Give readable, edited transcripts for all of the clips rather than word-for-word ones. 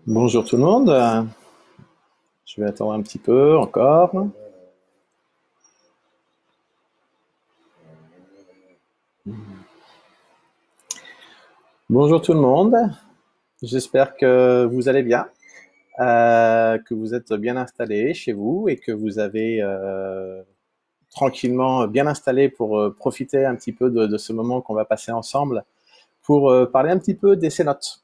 Bonjour tout le monde. Je vais attendre un petit peu encore. Bonjour tout le monde. J'espère que vous allez bien, que vous êtes bien installés chez vous et que vous avez tranquillement bien installé pour profiter un petit peu de ce moment qu'on va passer ensemble pour parler un petit peu des cénotes.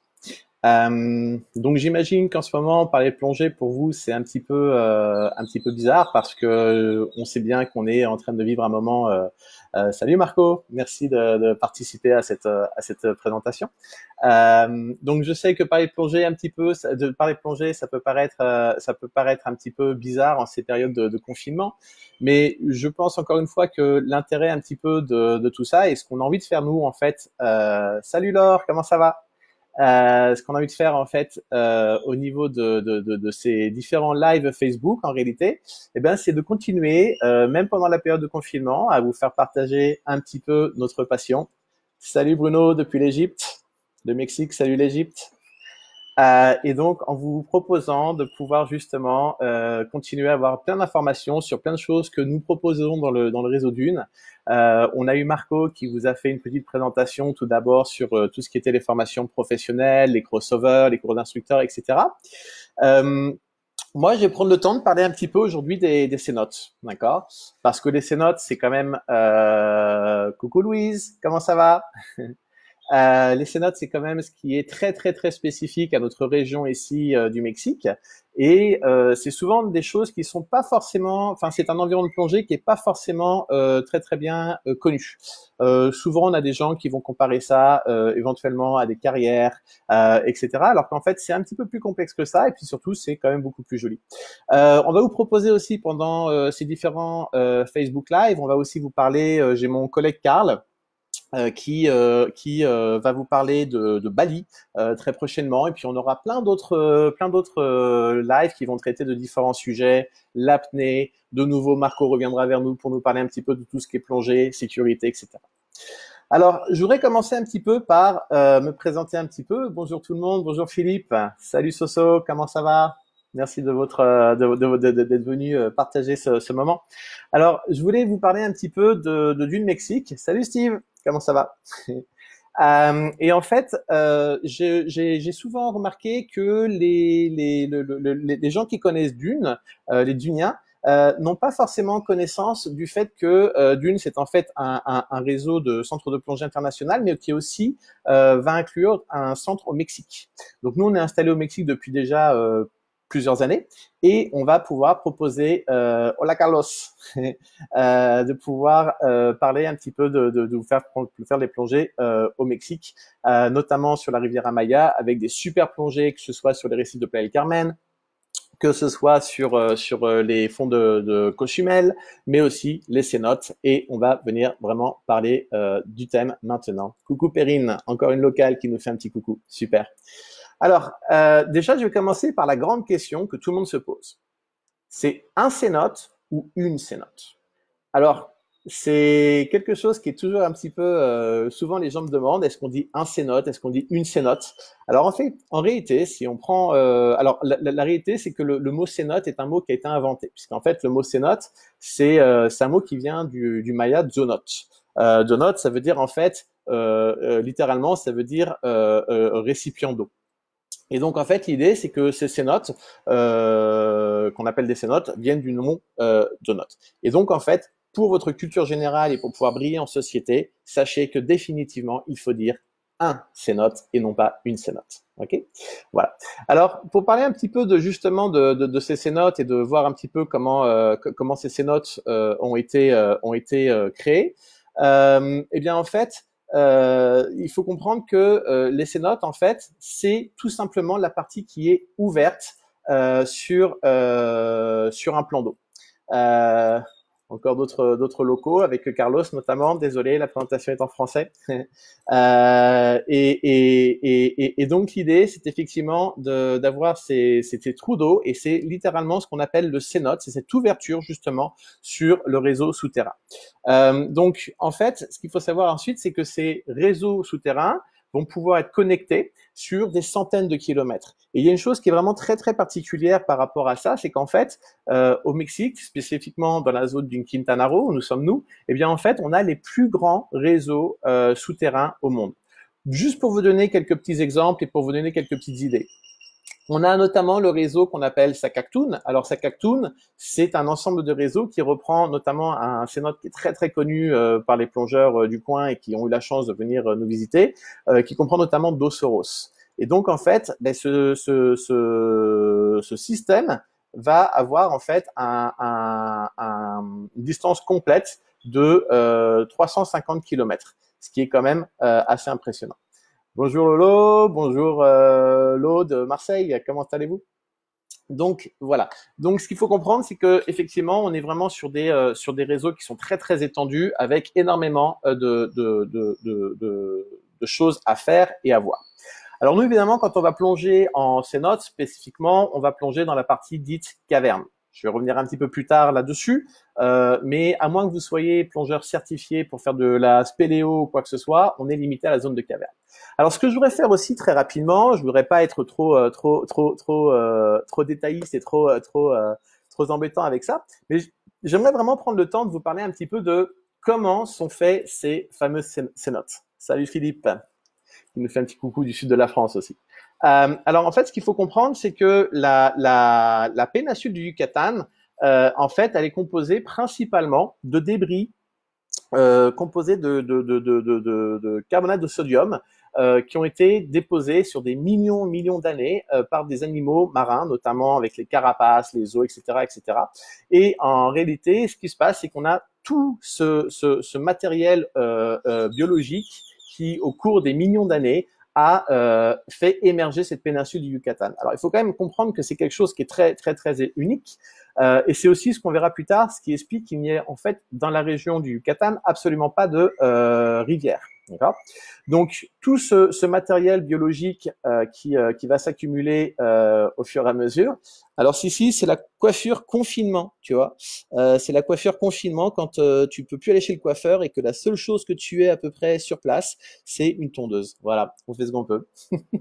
Donc j'imagine qu'en ce moment, parler de plongée pour vous, c'est un petit peu bizarre parce que on sait bien qu'on est en train de vivre un moment. Salut Marco, merci de participer à cette présentation. Donc je sais que parler de plongée un petit peu, de parler de plongée, ça peut paraître un petit peu bizarre en ces périodes de confinement, mais je pense encore une fois que l'intérêt un petit peu de tout ça et ce qu'on a envie de faire nous en fait. Salut Laure, comment ça va? Ce qu'on a envie de faire en fait au niveau de ces différents lives Facebook en réalité, eh ben, c'est de continuer, même pendant la période de confinement, à vous faire partager un petit peu notre passion. Salut Bruno depuis l'Égypte, le Mexique, salut l'Égypte. Et donc, en vous proposant de pouvoir justement continuer à avoir plein d'informations sur plein de choses que nous proposons dans le réseau Dune. On a eu Marco qui vous a fait une petite présentation tout d'abord sur tout ce qui était les formations professionnelles, les crossovers, les cours d'instructeurs, etc. Euh, Moi, je vais prendre le temps de parler un petit peu aujourd'hui des cénotes, d'accord? Parce que les cénotes, c'est quand même... Coucou Louise, comment ça va? Les cénotes, c'est quand même ce qui est très très très spécifique à notre région ici du Mexique, et c'est souvent des choses qui sont pas forcément, enfin c'est un environnement de plongée qui est pas forcément très très bien connu. Souvent, on a des gens qui vont comparer ça éventuellement à des carrières, etc. Alors qu'en fait, c'est un petit peu plus complexe que ça, et puis surtout, c'est quand même beaucoup plus joli. On va vous proposer aussi pendant ces différents Facebook Live, on va aussi vous parler. J'ai mon collègue Karl qui va vous parler de Bali très prochainement. Et puis on aura plein d'autres lives qui vont traiter de différents sujets, l'apnée. De nouveau, Marco reviendra vers nous pour nous parler un petit peu de tout ce qui est plongée, sécurité, etc. Alors, je voudrais commencer un petit peu par me présenter un petit peu. Bonjour tout le monde, bonjour Philippe, salut Soso, comment ça va? Merci de votre d'être venu partager ce moment. Alors, je voulais vous parler un petit peu de Dune Mexique. Salut Steve, comment ça va? Et en fait, j'ai souvent remarqué que les gens qui connaissent Dune, les Duniens, n'ont pas forcément connaissance du fait que Dune, c'est en fait un réseau de centres de plongée international, mais qui aussi va inclure un centre au Mexique. Donc nous, on est installé au Mexique depuis déjà plusieurs années, et on va pouvoir proposer, hola Carlos, de pouvoir parler un petit peu de vous faire des plongées au Mexique, notamment sur la riviera Maya, avec des super plongées, que ce soit sur les récifs de Playa del Carmen, que ce soit sur les fonds de Cozumel, mais aussi les cénotes. Et on va venir vraiment parler du thème maintenant. Coucou Perrine, encore une locale qui nous fait un petit coucou. Super. Alors, déjà, je vais commencer par la grande question que tout le monde se pose. C'est un cénote ou une cénote? Alors, c'est quelque chose qui est toujours un petit peu... souvent, les gens me demandent, est-ce qu'on dit un cénote, est-ce qu'on dit une cénote? Alors, en fait, en réalité, si on prend... alors, la réalité, c'est que le mot cénote est un mot qui a été inventé, puisqu'en fait, le mot cénote, c'est un mot qui vient du maya dzonot. Dzonot, ça veut dire, en fait, littéralement, ça veut dire récipient d'eau. Et donc en fait l'idée c'est que ces cénotes qu'on appelle des cénotes viennent du nom de notes. Et donc en fait pour votre culture générale et pour pouvoir briller en société, sachez que définitivement il faut dire un cénote et non pas une cénote. Ok, voilà. Alors pour parler un petit peu de justement de ces cénotes et de voir un petit peu comment ces cénotes ont été créées, eh bien en fait il faut comprendre que les cénotes, en fait, c'est tout simplement la partie qui est ouverte sur un plan d'eau. Euh, Encore d'autres locaux avec Carlos notamment. Désolé, la présentation est en français. Et donc l'idée, c'est effectivement d'avoir ces trous d'eau, et c'est littéralement ce qu'on appelle le cénote, c'est cette ouverture justement sur le réseau souterrain. Donc en fait, ce qu'il faut savoir ensuite, c'est que ces réseaux souterrains vont pouvoir être connectés sur des centaines de kilomètres. Et il y a une chose qui est vraiment très très particulière par rapport à ça, c'est qu'en fait, au Mexique, spécifiquement dans la zone du Quintana Roo, où nous sommes nous, eh bien en fait, on a les plus grands réseaux souterrains au monde. Juste pour vous donner quelques petits exemples et pour vous donner quelques petites idées. On a notamment le réseau qu'on appelle Sakaktoon. Alors Sakaktoon, c'est un ensemble de réseaux qui reprend notamment un cénote qui est très très connu par les plongeurs du coin et qui ont eu la chance de venir nous visiter, qui comprend notamment Dos Oros. Et donc en fait, ben, ce système va avoir en fait une distance complète de 350 km, ce qui est quand même assez impressionnant. Bonjour Lolo, bonjour Lo de Marseille, comment allez-vous? Donc voilà. Donc ce qu'il faut comprendre, c'est que effectivement, on est vraiment sur des réseaux qui sont très très étendus, avec énormément de choses à faire et à voir. Alors nous évidemment, quand on va plonger en cénote spécifiquement, on va plonger dans la partie dite caverne. Je vais revenir un petit peu plus tard là-dessus, mais à moins que vous soyez plongeur certifié pour faire de la spéléo ou quoi que ce soit, on est limité à la zone de caverne. Alors, ce que je voudrais faire aussi très rapidement, je voudrais pas être trop détailliste et trop embêtant avec ça, mais j'aimerais vraiment prendre le temps de vous parler un petit peu de comment sont faits ces fameux cénotes. Salut Philippe, qui nous fait un petit coucou du sud de la France aussi. Alors en fait, ce qu'il faut comprendre, c'est que la péninsule du Yucatan, en fait, elle est composée principalement de débris composés de carbonate de sodium qui ont été déposés sur des millions d'années par des animaux marins, notamment avec les carapaces, les os, etc., etc. Et en réalité, ce qui se passe, c'est qu'on a tout ce matériel biologique qui, au cours des millions d'années, a fait émerger cette péninsule du Yucatan. Alors, il faut quand même comprendre que c'est quelque chose qui est très unique. Et c'est aussi ce qu'on verra plus tard, ce qui explique qu'il n'y ait en fait dans la région du Yucatan absolument pas de rivière. D'accord. Donc tout ce matériel biologique qui va s'accumuler au fur et à mesure. Alors si c'est la coiffure confinement, tu vois. C'est la coiffure confinement quand tu peux plus aller chez le coiffeur et que la seule chose que tu aies à peu près sur place, c'est une tondeuse. Voilà, on fait ce qu'on peut.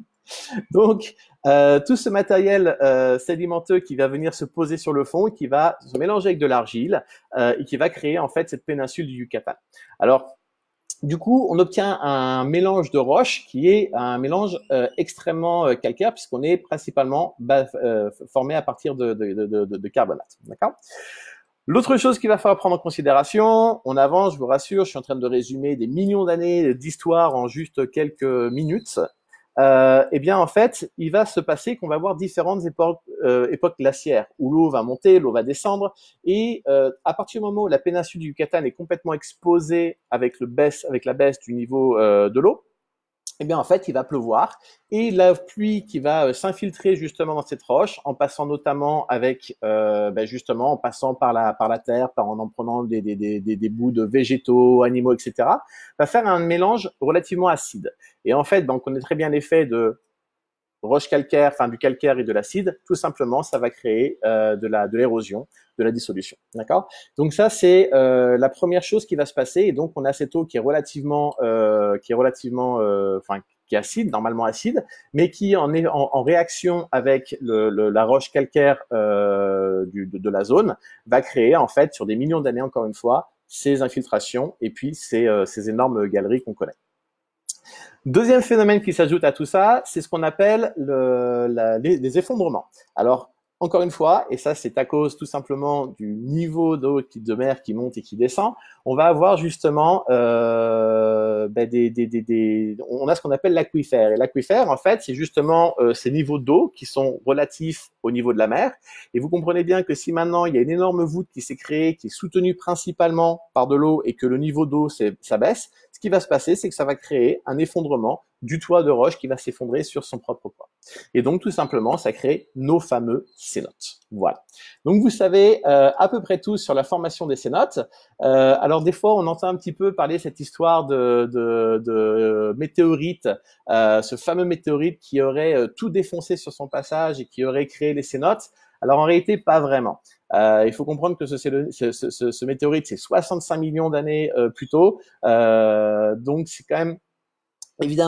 Donc, tout ce matériel sédimenteux qui va venir se poser sur le fond et qui va se mélanger avec de l'argile et qui va créer en fait cette péninsule du Yucatan. Alors, du coup, on obtient un mélange de roches qui est un mélange extrêmement calcaire puisqu'on est principalement formé à partir de carbonate. D'accord ? L'autre chose qu'il va falloir prendre en considération, on avance, je vous rassure, je suis en train de résumer des millions d'années d'histoire en juste quelques minutes. Eh bien, en fait, il va se passer qu'on va avoir différentes époques glaciaires où l'eau va monter, l'eau va descendre, et à partir du moment où la péninsule du Yucatan est complètement exposée avec la baisse du niveau de l'eau, eh bien en fait il va pleuvoir et la pluie qui va s'infiltrer justement dans cette roche en passant notamment avec justement en passant par la terre, en prenant des bouts de végétaux, animaux, etc. va faire un mélange relativement acide. Et en fait, on connaît très bien l'effet de roche calcaire, enfin du calcaire et de l'acide. Tout simplement, ça va créer de l'érosion, de la dissolution. D'accord ? Donc ça, c'est la première chose qui va se passer. Et donc, on a cette eau qui est relativement qui est acide, normalement acide, mais qui en réaction avec la roche calcaire de la zone, va créer en fait sur des millions d'années encore une fois ces infiltrations et puis ces énormes galeries qu'on connaît. Deuxième phénomène qui s'ajoute à tout ça, c'est ce qu'on appelle les effondrements. Alors, encore une fois, et ça c'est à cause tout simplement du niveau d'eau de mer qui monte et qui descend, on va avoir justement on a ce qu'on appelle l'aquifère. Et l'aquifère, en fait, c'est justement ces niveaux d'eau qui sont relatifs au niveau de la mer. Et vous comprenez bien que si maintenant il y a une énorme voûte qui s'est créée, qui est soutenue principalement par de l'eau et que le niveau d'eau s'abaisse, ce qui va se passer, c'est que ça va créer un effondrement du toit de roche qui va s'effondrer sur son propre poids. Et donc, tout simplement, ça crée nos fameux cénotes. Voilà. Donc, vous savez à peu près tout sur la formation des cénotes. Alors, des fois, on entend un petit peu parler cette histoire de météorite, ce fameux météorite qui aurait tout défoncé sur son passage et qui aurait créé les cénotes. Alors, en réalité, pas vraiment. Il faut comprendre que ce météorite, c'est 65 millions d'années plus tôt. Donc, c'est quand même évidemment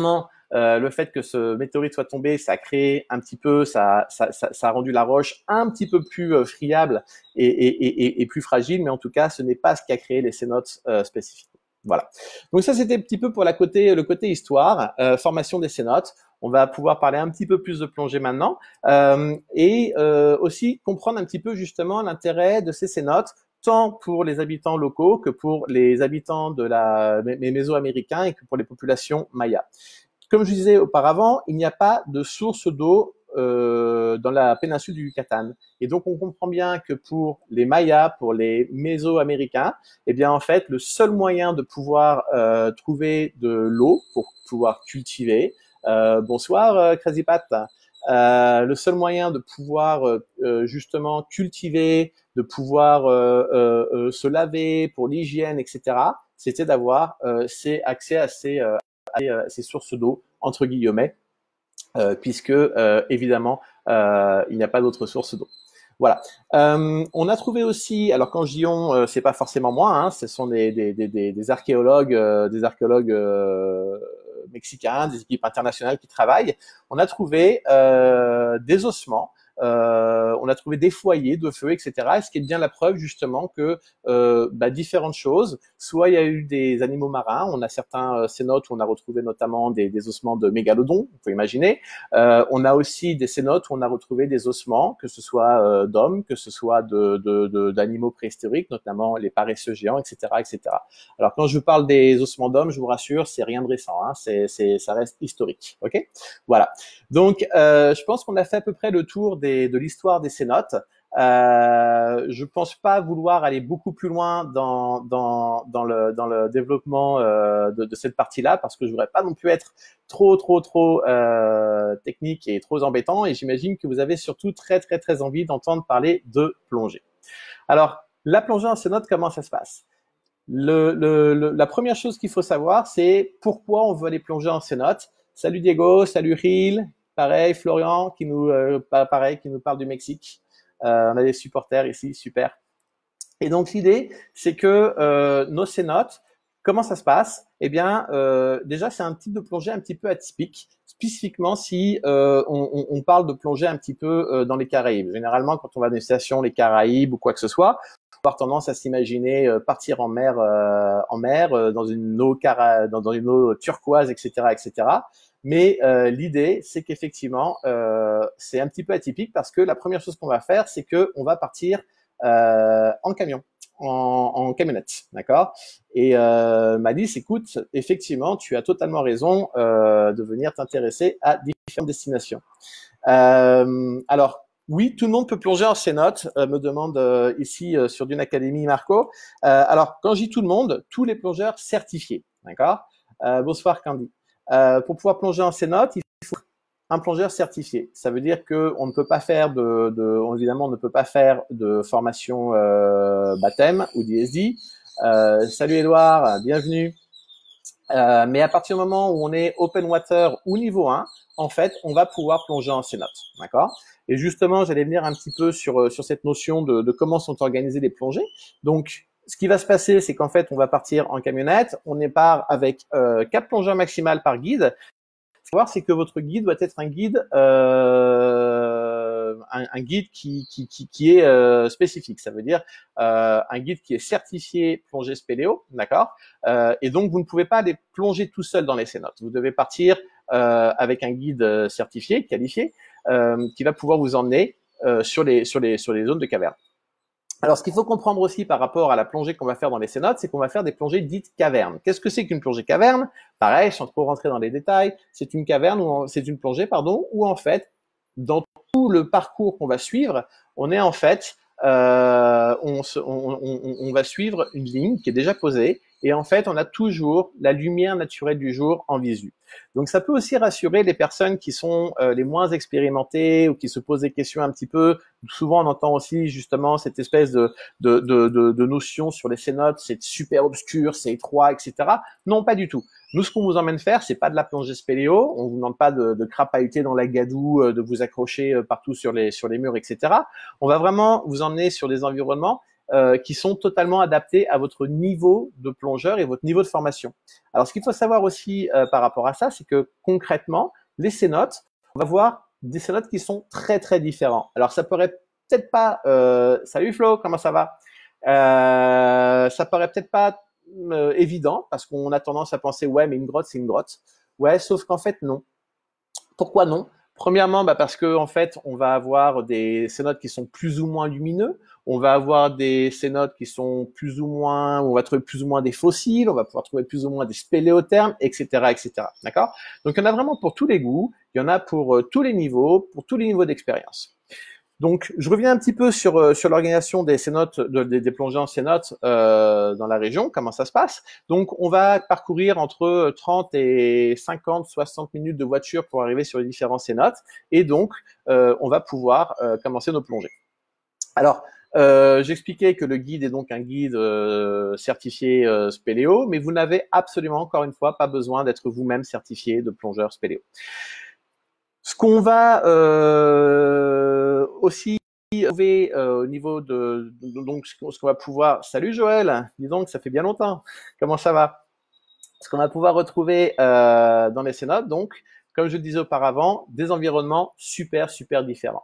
Le fait que ce météorite soit tombé, ça a créé un petit peu, ça a rendu la roche un petit peu plus friable et plus fragile, mais en tout cas, ce n'est pas ce qui a créé les cénotes spécifiques. Voilà. Donc ça, c'était un petit peu pour le côté histoire, formation des cénotes. On va pouvoir parler un petit peu plus de plongée maintenant et aussi comprendre un petit peu justement l'intérêt de ces cénotes, tant pour les habitants locaux que pour les habitants de les mésoaméricains et que pour les populations mayas. Comme je disais auparavant, il n'y a pas de source d'eau dans la péninsule du Yucatan. Et donc, on comprend bien que pour les Mayas, pour les Mésoaméricains, eh bien, en fait, le seul moyen de pouvoir trouver de l'eau pour pouvoir cultiver, bonsoir Crazy Pat, le seul moyen de pouvoir justement cultiver, de pouvoir se laver pour l'hygiène, etc., c'était d'avoir accès à ces sources d'eau, entre guillemets, puisque évidemment il n'y a pas d'autre source d'eau. Voilà. On a trouvé aussi, alors quand je dis on, c'est pas forcément moi, hein, ce sont des archéologues, mexicains, des équipes internationales qui travaillent. On a trouvé des ossements. On a trouvé des foyers de feu, etc. Et ce qui est bien la preuve justement que différentes choses. Soit il y a eu des animaux marins. On a certains cénotes où on a retrouvé notamment des ossements de mégalodons, vous pouvez imaginer. On a aussi des cénotes où on a retrouvé des ossements, que ce soit d'hommes, que ce soit d'animaux préhistoriques, notamment les paresseux géants, etc., etc. Alors quand je parle des ossements d'hommes, je vous rassure, c'est rien de récent, hein, ça reste historique, ok? Voilà. Donc, je pense qu'on a fait à peu près le tour de l'histoire des cénotes. Je pense pas vouloir aller beaucoup plus loin dans le développement de cette partie-là, parce que je voudrais pas non plus être trop technique et trop embêtant. Et j'imagine que vous avez surtout très envie d'entendre parler de plongée. Alors, la plongée en cénote, comment ça se passe? La première chose qu'il faut savoir, c'est pourquoi on veut aller plonger en cénote. Salut Diego, salut Ril, pareil Florian qui nous parle du Mexique. On a des supporters ici, super. Et donc l'idée, c'est que nos cénotes, comment ça se passe? Eh bien, déjà c'est un type de plongée un petit peu atypique, spécifiquement si on parle de plongée un petit peu dans les Caraïbes. Généralement, quand on va dans des stations les Caraïbes ou quoi que ce soit, on va avoir tendance à s'imaginer partir en mer, dans une eau turquoise, etc., etc. Mais l'idée, c'est qu'effectivement, c'est un petit peu atypique parce que la première chose qu'on va faire, c'est que on va partir en camion, en camionnette, d'accord? Et Malice, écoute, effectivement, tu as totalement raison de venir t'intéresser à différentes destinations. Alors, oui, tout le monde peut plonger en cénote, me demande ici sur Dune Academy Marco. Alors, quand je dis tout le monde, tous les plongeurs certifiés, d'accord? Bonsoir Candy. Pour pouvoir plonger en cénote, il faut un plongeur certifié. Ça veut dire que on ne peut pas faire évidemment, on ne peut pas faire de formation baptême ou d'ISD. Salut Edouard, bienvenue. Mais à partir du moment où on est open water ou niveau 1, en fait, on va pouvoir plonger en cénote, d'accord? Et justement, j'allais venir un petit peu sur cette notion de comment sont organisées les plongées. Donc, ce qui va se passer, c'est qu'en fait, on va partir en camionnette. On part avec 4 plongeurs maximales par guide. Ce qu'il faut voir, c'est que votre guide doit être un guide un guide qui est spécifique. Ça veut dire un guide qui est certifié plongée spéléo, d'accord. Et donc vous ne pouvez pas aller plonger tout seul dans les cénotes. Vous devez partir avec un guide certifié, qualifié, qui va pouvoir vous emmener sur les zones de caverne. Alors, ce qu'il faut comprendre aussi par rapport à la plongée qu'on va faire dans les cénotes, c'est qu'on va faire des plongées dites cavernes. Qu'est-ce que c'est qu'une plongée caverne? Pareil, sans trop rentrer dans les détails, c'est une plongée, où en fait, dans tout le parcours qu'on va suivre, on est en fait, on va suivre une ligne qui est déjà posée, et en fait, on a toujours la lumière naturelle du jour en visu. Donc, ça peut aussi rassurer les personnes qui sont les moins expérimentées ou qui se posent des questions un petit peu. Souvent, on entend aussi justement cette espèce de notion sur les cénotes, c'est super obscur, c'est étroit, etc. Non, pas du tout. Nous, ce qu'on vous emmène faire, c'est pas de la plongée spéléo. On vous demande pas de crapahuter dans la gadoue, de vous accrocher partout sur les murs, etc. On va vraiment vous emmener sur des environnements qui sont totalement adaptés à votre niveau de plongeur et votre niveau de formation. Alors, ce qu'il faut savoir aussi par rapport à ça, c'est que concrètement, les cénotes, on va voir des cénotes qui sont très, très différents. Alors, ça paraît peut-être pas… salut Flo, comment ça va? Ça paraît peut-être pas évident parce qu'on a tendance à penser ouais mais une grotte c'est une grotte. Ouais, sauf qu'en fait non. Pourquoi non? Premièrement, parce que en fait, on va avoir des cénotes qui sont plus ou moins lumineux. On va avoir des cénotes qui sont plus ou moins, on va trouver plus ou moins des fossiles. On va pouvoir trouver plus ou moins des spéléothermes, etc., etc. D'accord? Donc, il y en a vraiment pour tous les goûts. Il y en a pour tous les niveaux, pour tous les niveaux d'expérience. Donc, je reviens un petit peu sur l'organisation des cénotes, des plongées en cénotes dans la région, comment ça se passe. Donc, on va parcourir entre 30 et 50, 60 minutes de voiture pour arriver sur les différents cénotes. Et donc, on va pouvoir commencer nos plongées. Alors, j'expliquais que le guide est donc un guide certifié spéléo, mais vous n'avez absolument, encore une fois, pas besoin d'être vous-même certifié de plongeur spéléo. Ce qu'on va aussi trouver au niveau de donc ce qu'on va pouvoir… Salut Joël, dis donc, ça fait bien longtemps. Comment ça va? Ce qu'on va pouvoir retrouver dans les cénotes, donc, comme je le disais auparavant, des environnements super, super différents.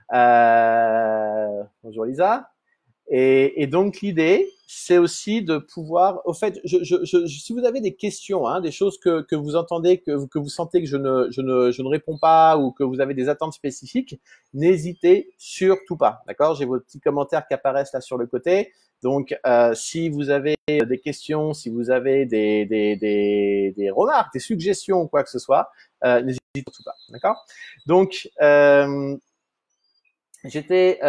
Bonjour Lisa. Et donc l'idée, c'est aussi de pouvoir, au fait, si vous avez des questions, hein, des choses que vous entendez, que vous sentez que je ne réponds pas ou que vous avez des attentes spécifiques, n'hésitez surtout pas, d'accord? J'ai vos petits commentaires qui apparaissent là sur le côté. Donc, si vous avez des questions, si vous avez des remarques, des suggestions ou quoi que ce soit, n'hésitez surtout pas, d'accord? Donc, j'étais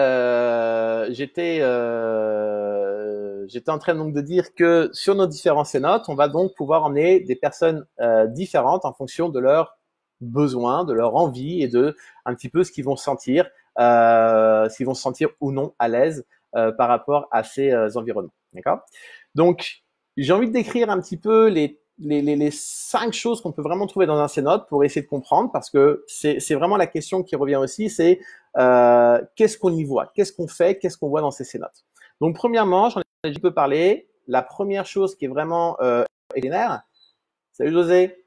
en train donc de dire que sur nos différents cénotes, on va donc pouvoir emmener des personnes différentes en fonction de leurs besoins, de leur envie et de un petit peu ce qu'ils vont sentir, s'ils vont se sentir ou non à l'aise par rapport à ces environnements. D'accord? Donc, j'ai envie de décrire un petit peu les 5 choses qu'on peut vraiment trouver dans un cénote pour essayer de comprendre, parce que c'est vraiment la question qui revient aussi, c'est qu'est-ce qu'on y voit, qu'est-ce qu'on fait, qu'est-ce qu'on voit dans ces cénotes. Donc premièrement, j'en ai un peu parlé, la première chose qui est vraiment extraordinaire, salut José,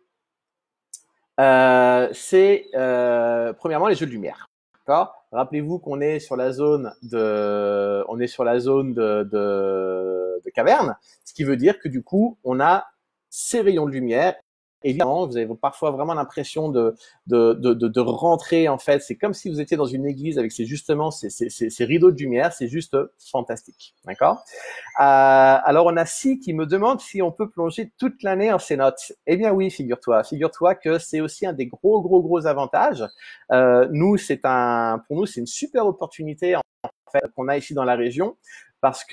c'est premièrement les jeux de lumière. D'accord? Rappelez-vous qu'on est sur la zone de caverne, ce qui veut dire que du coup, on a ces rayons de lumière. Évidemment, vous avez parfois vraiment l'impression de rentrer, en fait. C'est comme si vous étiez dans une église avec ces rideaux de lumière. C'est juste fantastique. D'accord? Alors, on a Si qui me demande si on peut plonger toute l'année en cénote. Eh bien oui, figure-toi. Figure-toi que c'est aussi un des gros avantages. Pour nous, c'est une super opportunité, en fait, qu'on a ici dans la région, parce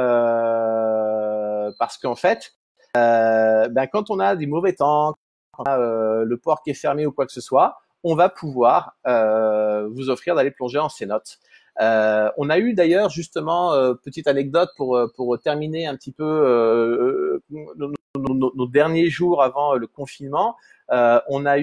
qu'en fait, quand on a des mauvais temps, quand on a le port qui est fermé ou quoi que ce soit, on va pouvoir vous offrir d'aller plonger en cénote. On a eu d'ailleurs justement, petite anecdote pour terminer un petit peu nos derniers jours avant le confinement, on a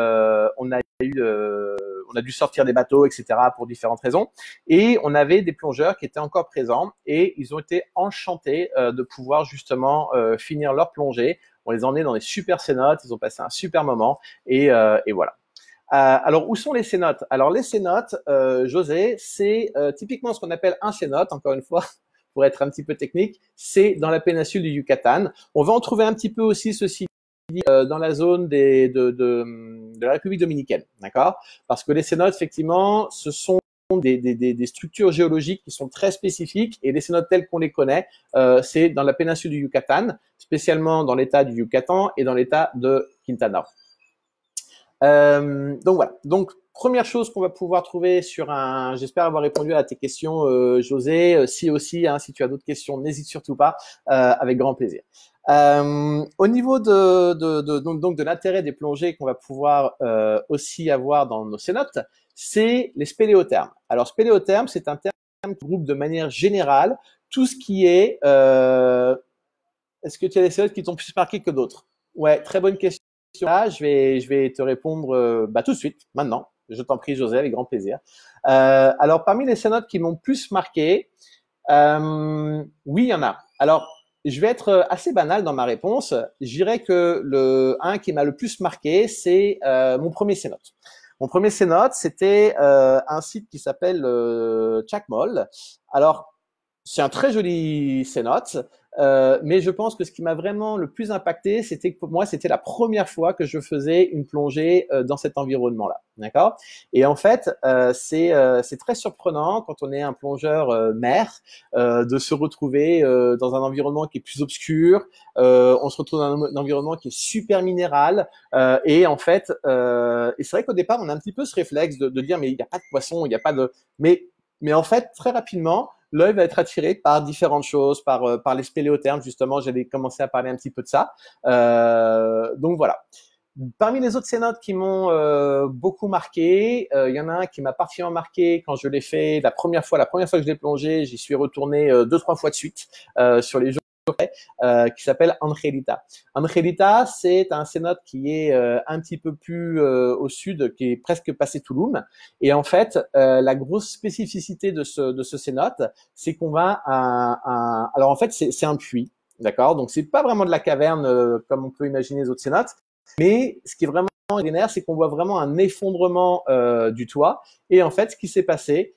dû sortir des bateaux, etc., pour différentes raisons. Et on avait des plongeurs qui étaient encore présents et ils ont été enchantés de pouvoir justement finir leur plongée. On les a emmenés dans des super cénotes, ils ont passé un super moment et voilà. Alors, où sont les cénotes? Alors, les cénotes, José, c'est typiquement ce qu'on appelle un cénote, encore une fois, pour être un petit peu technique, c'est dans la péninsule du Yucatan. On va en trouver un petit peu aussi, ceci dit, dans la zone de la République dominicaine, d'accord? Parce que les cénotes, effectivement, ce sont des structures géologiques qui sont très spécifiques, et les cénotes telles qu'on les connaît, c'est dans la péninsule du Yucatan, spécialement dans l'état du Yucatan et dans l'état de Quintana Roo. Donc voilà. Donc première chose qu'on va pouvoir trouver sur j'espère avoir répondu à tes questions, José. Si aussi, hein, si tu as d'autres questions, n'hésite surtout pas, avec grand plaisir. Au niveau de l'intérêt des plongées qu'on va pouvoir aussi avoir dans nos cénotes, c'est les spéléothermes. Alors spéléotherme, c'est un terme qui groupe de manière générale tout ce qui est… est-ce que tu as des cénotes qui t'ont plus marqué que d'autres? Ouais, très bonne question. Là, je vais te répondre tout de suite, maintenant. Je t'en prie, José, avec grand plaisir. Alors, parmi les cénotes qui m'ont plus marqué, Oui, il y en a. Alors, je vais être assez banal dans ma réponse. Je dirais que le un qui m'a le plus marqué, c'est mon premier Cénote. Mon premier Cénote, c'était un site qui s'appelle Checkmall. Alors, c'est un très joli cénote, mais je pense que ce qui m'a vraiment le plus impacté, c'était que pour moi, c'était la première fois que je faisais une plongée dans cet environnement-là. D'accord. Et en fait, c'est très surprenant quand on est un plongeur mer de se retrouver dans un environnement qui est plus obscur. On se retrouve dans un environnement qui est super minéral. Et en fait, et c'est vrai qu'au départ, on a un petit peu ce réflexe de dire mais il n'y a pas de poisson, il n'y a pas de, mais en fait, très rapidement, l'œil va être attiré par différentes choses, par les spéléothermes, justement, j'allais commencer à parler un petit peu de ça. Donc voilà. Parmi les autres cénotes qui m'ont beaucoup marqué, il y en a un qui m'a particulièrement marqué quand je l'ai fait la première fois que je l'ai plongé, j'y suis retourné 2-3 fois de suite sur les jours qui s'appelle Angelita. Angelita, c'est un cénote qui est un petit peu plus au sud, qui est presque passé Tulum. Et en fait, la grosse spécificité de ce cénote, c'est qu'on va alors en fait, c'est un puits, d'accord. Donc c'est pas vraiment de la caverne comme on peut imaginer les autres cénotes, mais ce qui est vraiment extraordinaire, c'est qu'on voit vraiment un effondrement du toit. Et en fait, ce qui s'est passé,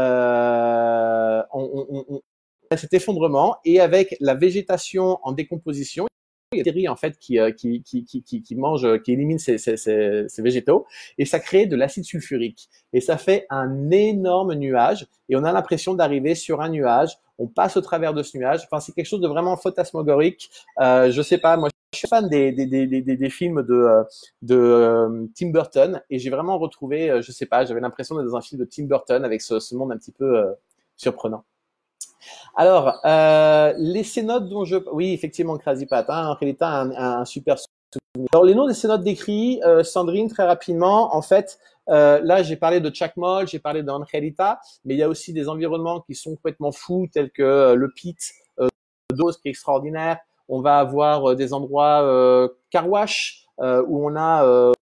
cet effondrement et avec la végétation en décomposition, il y a des bactéries en fait qui mangent, qui éliminent ces végétaux et ça crée de l'acide sulfurique et ça fait un énorme nuage et on a l'impression d'arriver sur un nuage. On passe au travers de ce nuage. Enfin, c'est quelque chose de vraiment fantasmagorique. Je sais pas, moi, je suis fan des films de Tim Burton et j'ai vraiment retrouvé, je sais pas, j'avais l'impression d'être dans un film de Tim Burton avec ce monde un petit peu surprenant. Alors, les cénotes dont je... Oui, effectivement, Crazy Pat, hein, en réalité, un super souvenir. Alors, les noms des cénotes décrits, Sandrine, très rapidement, en fait, là, j'ai parlé de Chacmol, j'ai parlé d'Angelita, mais il y a aussi des environnements qui sont complètement fous, tels que le Pit d'Oz, qui est extraordinaire. On va avoir des endroits Carwash, où on a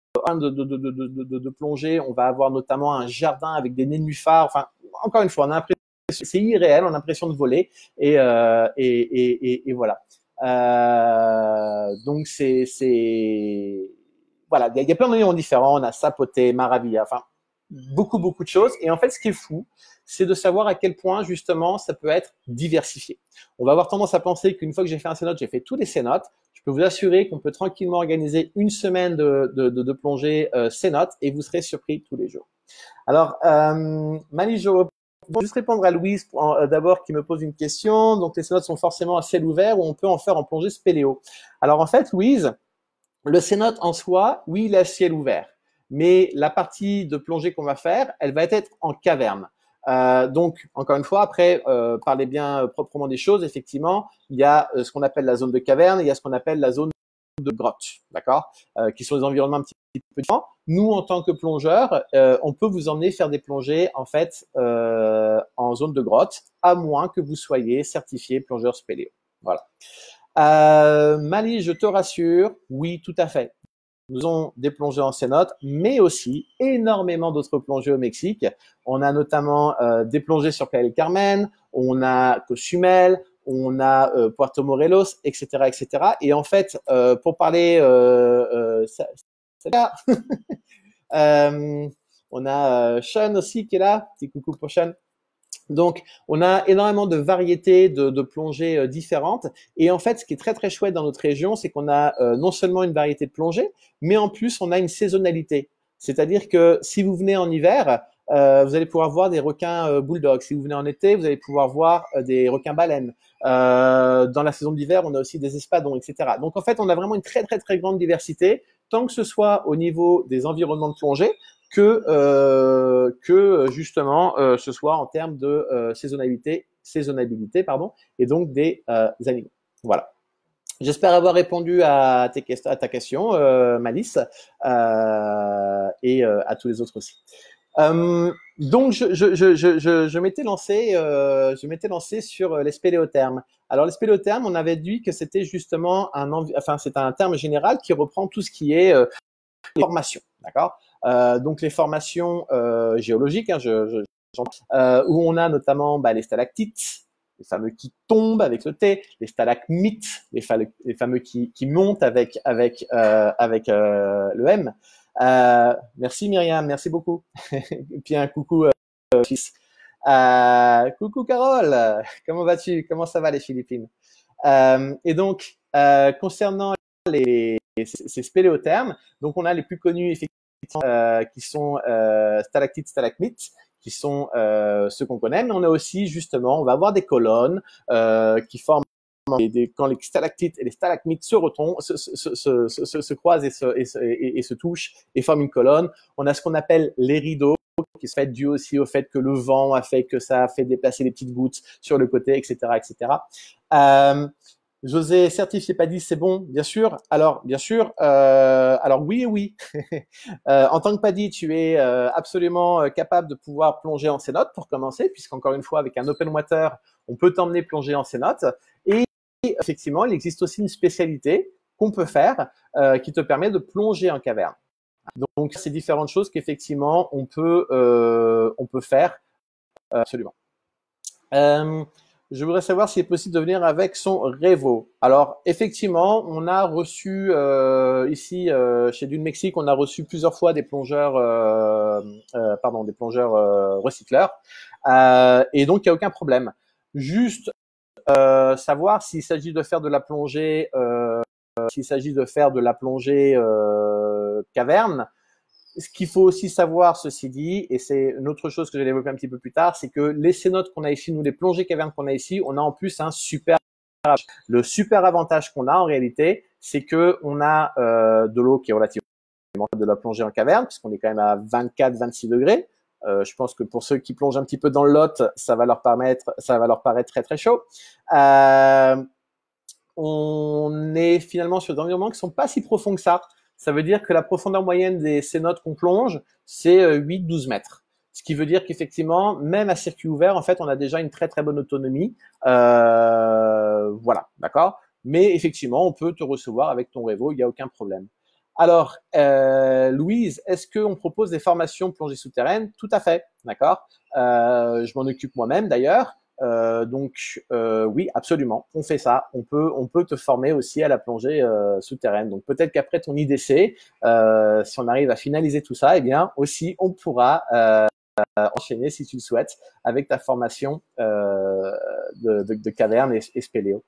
de plongée. On va avoir notamment un jardin avec des nénuphars. Enfin, encore une fois, on a l'impression c'est irréel, on a l'impression de voler et voilà. Donc voilà, il y a plein de noms différents. On a Sapoté, Maravilla, enfin beaucoup de choses. Et en fait, ce qui est fou, c'est de savoir à quel point justement ça peut être diversifié. On va avoir tendance à penser qu'une fois que j'ai fait un cénote, j'ai fait tous les cénotes. Je peux vous assurer qu'on peut tranquillement organiser une semaine de plongée cénote et vous serez surpris tous les jours. Alors, Mali, je vais juste répondre à Louise d'abord qui me pose une question. Donc, les cénotes sont forcément à ciel ouvert ou on peut en faire en plongée spéléo. Alors, en fait, Louise, le cénote en soi, oui, il est à ciel ouvert. Mais la partie de plongée qu'on va faire, elle va être en caverne. Donc, encore une fois, après, parler bien proprement des choses, effectivement, il y a ce qu'on appelle la zone de caverne, il y a ce qu'on appelle la zone de grotte, d'accord, qui sont des environnements un petit peu différents. Nous, en tant que plongeurs, on peut vous emmener faire des plongées en fait en zone de grotte, à moins que vous soyez certifié plongeur spéléo. Voilà. Mali, je te rassure, oui, tout à fait. Nous avons des plongées en cénote, mais aussi énormément d'autres plongées au Mexique. On a notamment des plongées sur Playa del Carmen, on a Cozumel, on a Puerto Morelos, etc., etc. Et en fait, pour parler, on a Sean aussi qui est là. Petit coucou pour Sean. Donc, on a énormément de variétés de plongées différentes. Et en fait, ce qui est très très chouette dans notre région, c'est qu'on a non seulement une variété de plongées, mais en plus, on a une saisonnalité. C'est-à-dire que si vous venez en hiver, vous allez pouvoir voir des requins bulldogs. Si vous venez en été, vous allez pouvoir voir des requins baleines. Dans la saison d'hiver, on a aussi des espadons, etc. Donc, en fait, on a vraiment une très très très grande diversité, tant que ce soit au niveau des environnements de plongée, que justement ce soit en termes de saisonnabilité pardon, et donc des animaux. Voilà. J'espère avoir répondu à ta question, Malice, et à tous les autres aussi. Donc je m'étais lancé sur les spéléothermes. Alors les spéléothermes, on avait dit que c'était justement c'est un terme général qui reprend tout ce qui est formation, d'accord. Donc les formations géologiques, hein, où on a notamment les stalactites, les fameux qui tombent avec le T, les stalagmites, les fameux qui montent avec le M. Merci Myriam, merci beaucoup. Et puis un coucou fils. Coucou Carole, comment vas-tu? Comment ça va les Philippines? Et donc, concernant ces spéléothermes, donc on a les plus connus effectivement qui sont stalactites, stalagmites, qui sont ceux qu'on connaît, mais on a aussi justement, on va avoir des colonnes qui forment quand les stalactites et les stalagmites se croisent et se touchent et forment une colonne. On a ce qu'on appelle les rideaux, qui se fait dû aussi au fait que le vent a fait que ça a fait déplacer les petites gouttes sur le côté, etc., etc. José, certifié PADI, c'est bon, bien sûr. Alors, bien sûr. Alors oui et oui. En tant que PADI, tu es absolument capable de pouvoir plonger en cénote pour commencer, puisqu'encore une fois, avec un open water, on peut t'emmener plonger en cénote. Et effectivement, il existe aussi une spécialité qu'on peut faire qui te permet de plonger en caverne. Donc, c'est différentes choses qu'effectivement on peut faire absolument. Je voudrais savoir s'il est possible de venir avec son Revo. Alors, effectivement, on a reçu ici chez Dune Mexique, on a reçu plusieurs fois des plongeurs, des plongeurs recycleurs, et donc il n'y a aucun problème. Juste savoir s'il s'agit de faire de la plongée, caverne. Ce qu'il faut aussi savoir, ceci dit, et c'est une autre chose que je vais développer un petit peu plus tard, c'est que les cénotes qu'on a ici, nous, les plongées cavernes qu'on a ici, on a en plus un super avantage. Le super avantage qu'on a en réalité, c'est que on a de l'eau qui est relativement de la plongée en caverne, puisqu'on est quand même à 24-26 degrés. Je pense que pour ceux qui plongent un petit peu dans le Lot, ça va leur paraître très très chaud. On est finalement sur des environnements qui sont pas si profonds que ça. Ça veut dire que la profondeur moyenne des cénotes qu'on plonge, c'est 8-12 mètres. Ce qui veut dire qu'effectivement, même à circuit ouvert, en fait, on a déjà une très très bonne autonomie. Voilà, d'accord. Mais effectivement, on peut te recevoir avec ton Revo, il n'y a aucun problème. Alors, Louise, est-ce qu'on propose des formations plongée souterraine? Tout à fait, d'accord. Je m'en occupe moi-même d'ailleurs. Oui, absolument, on fait ça. On peut te former aussi à la plongée souterraine. Donc peut-être qu'après ton IDC, si on arrive à finaliser tout ça, eh bien aussi on pourra enchaîner si tu le souhaites avec ta formation de caverne et spéléo.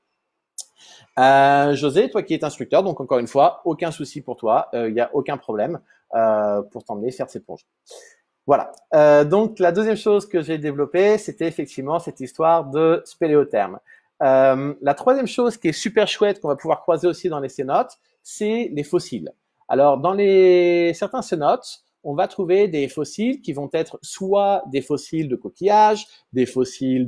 José, toi qui es instructeur, donc encore une fois, aucun souci pour toi, il n'y a aucun problème pour t'emmener faire ces plonges. Voilà. Donc la deuxième chose que j'ai développée, c'était effectivement cette histoire de spéléotherme. La troisième chose qui est super chouette qu'on va pouvoir croiser aussi dans les cénotes, c'est les fossiles. Alors dans certains cénotes, on va trouver des fossiles qui vont être soit des fossiles de coquillages, des fossiles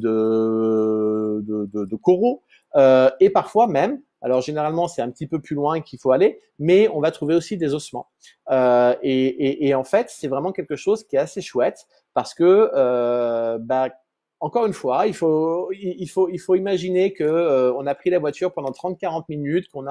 de coraux, et parfois même, alors généralement c'est un petit peu plus loin qu'il faut aller, mais on va trouver aussi des ossements. Et en fait, c'est vraiment quelque chose qui est assez chouette parce que, encore une fois, il faut imaginer que on a pris la voiture pendant 30-40 minutes, on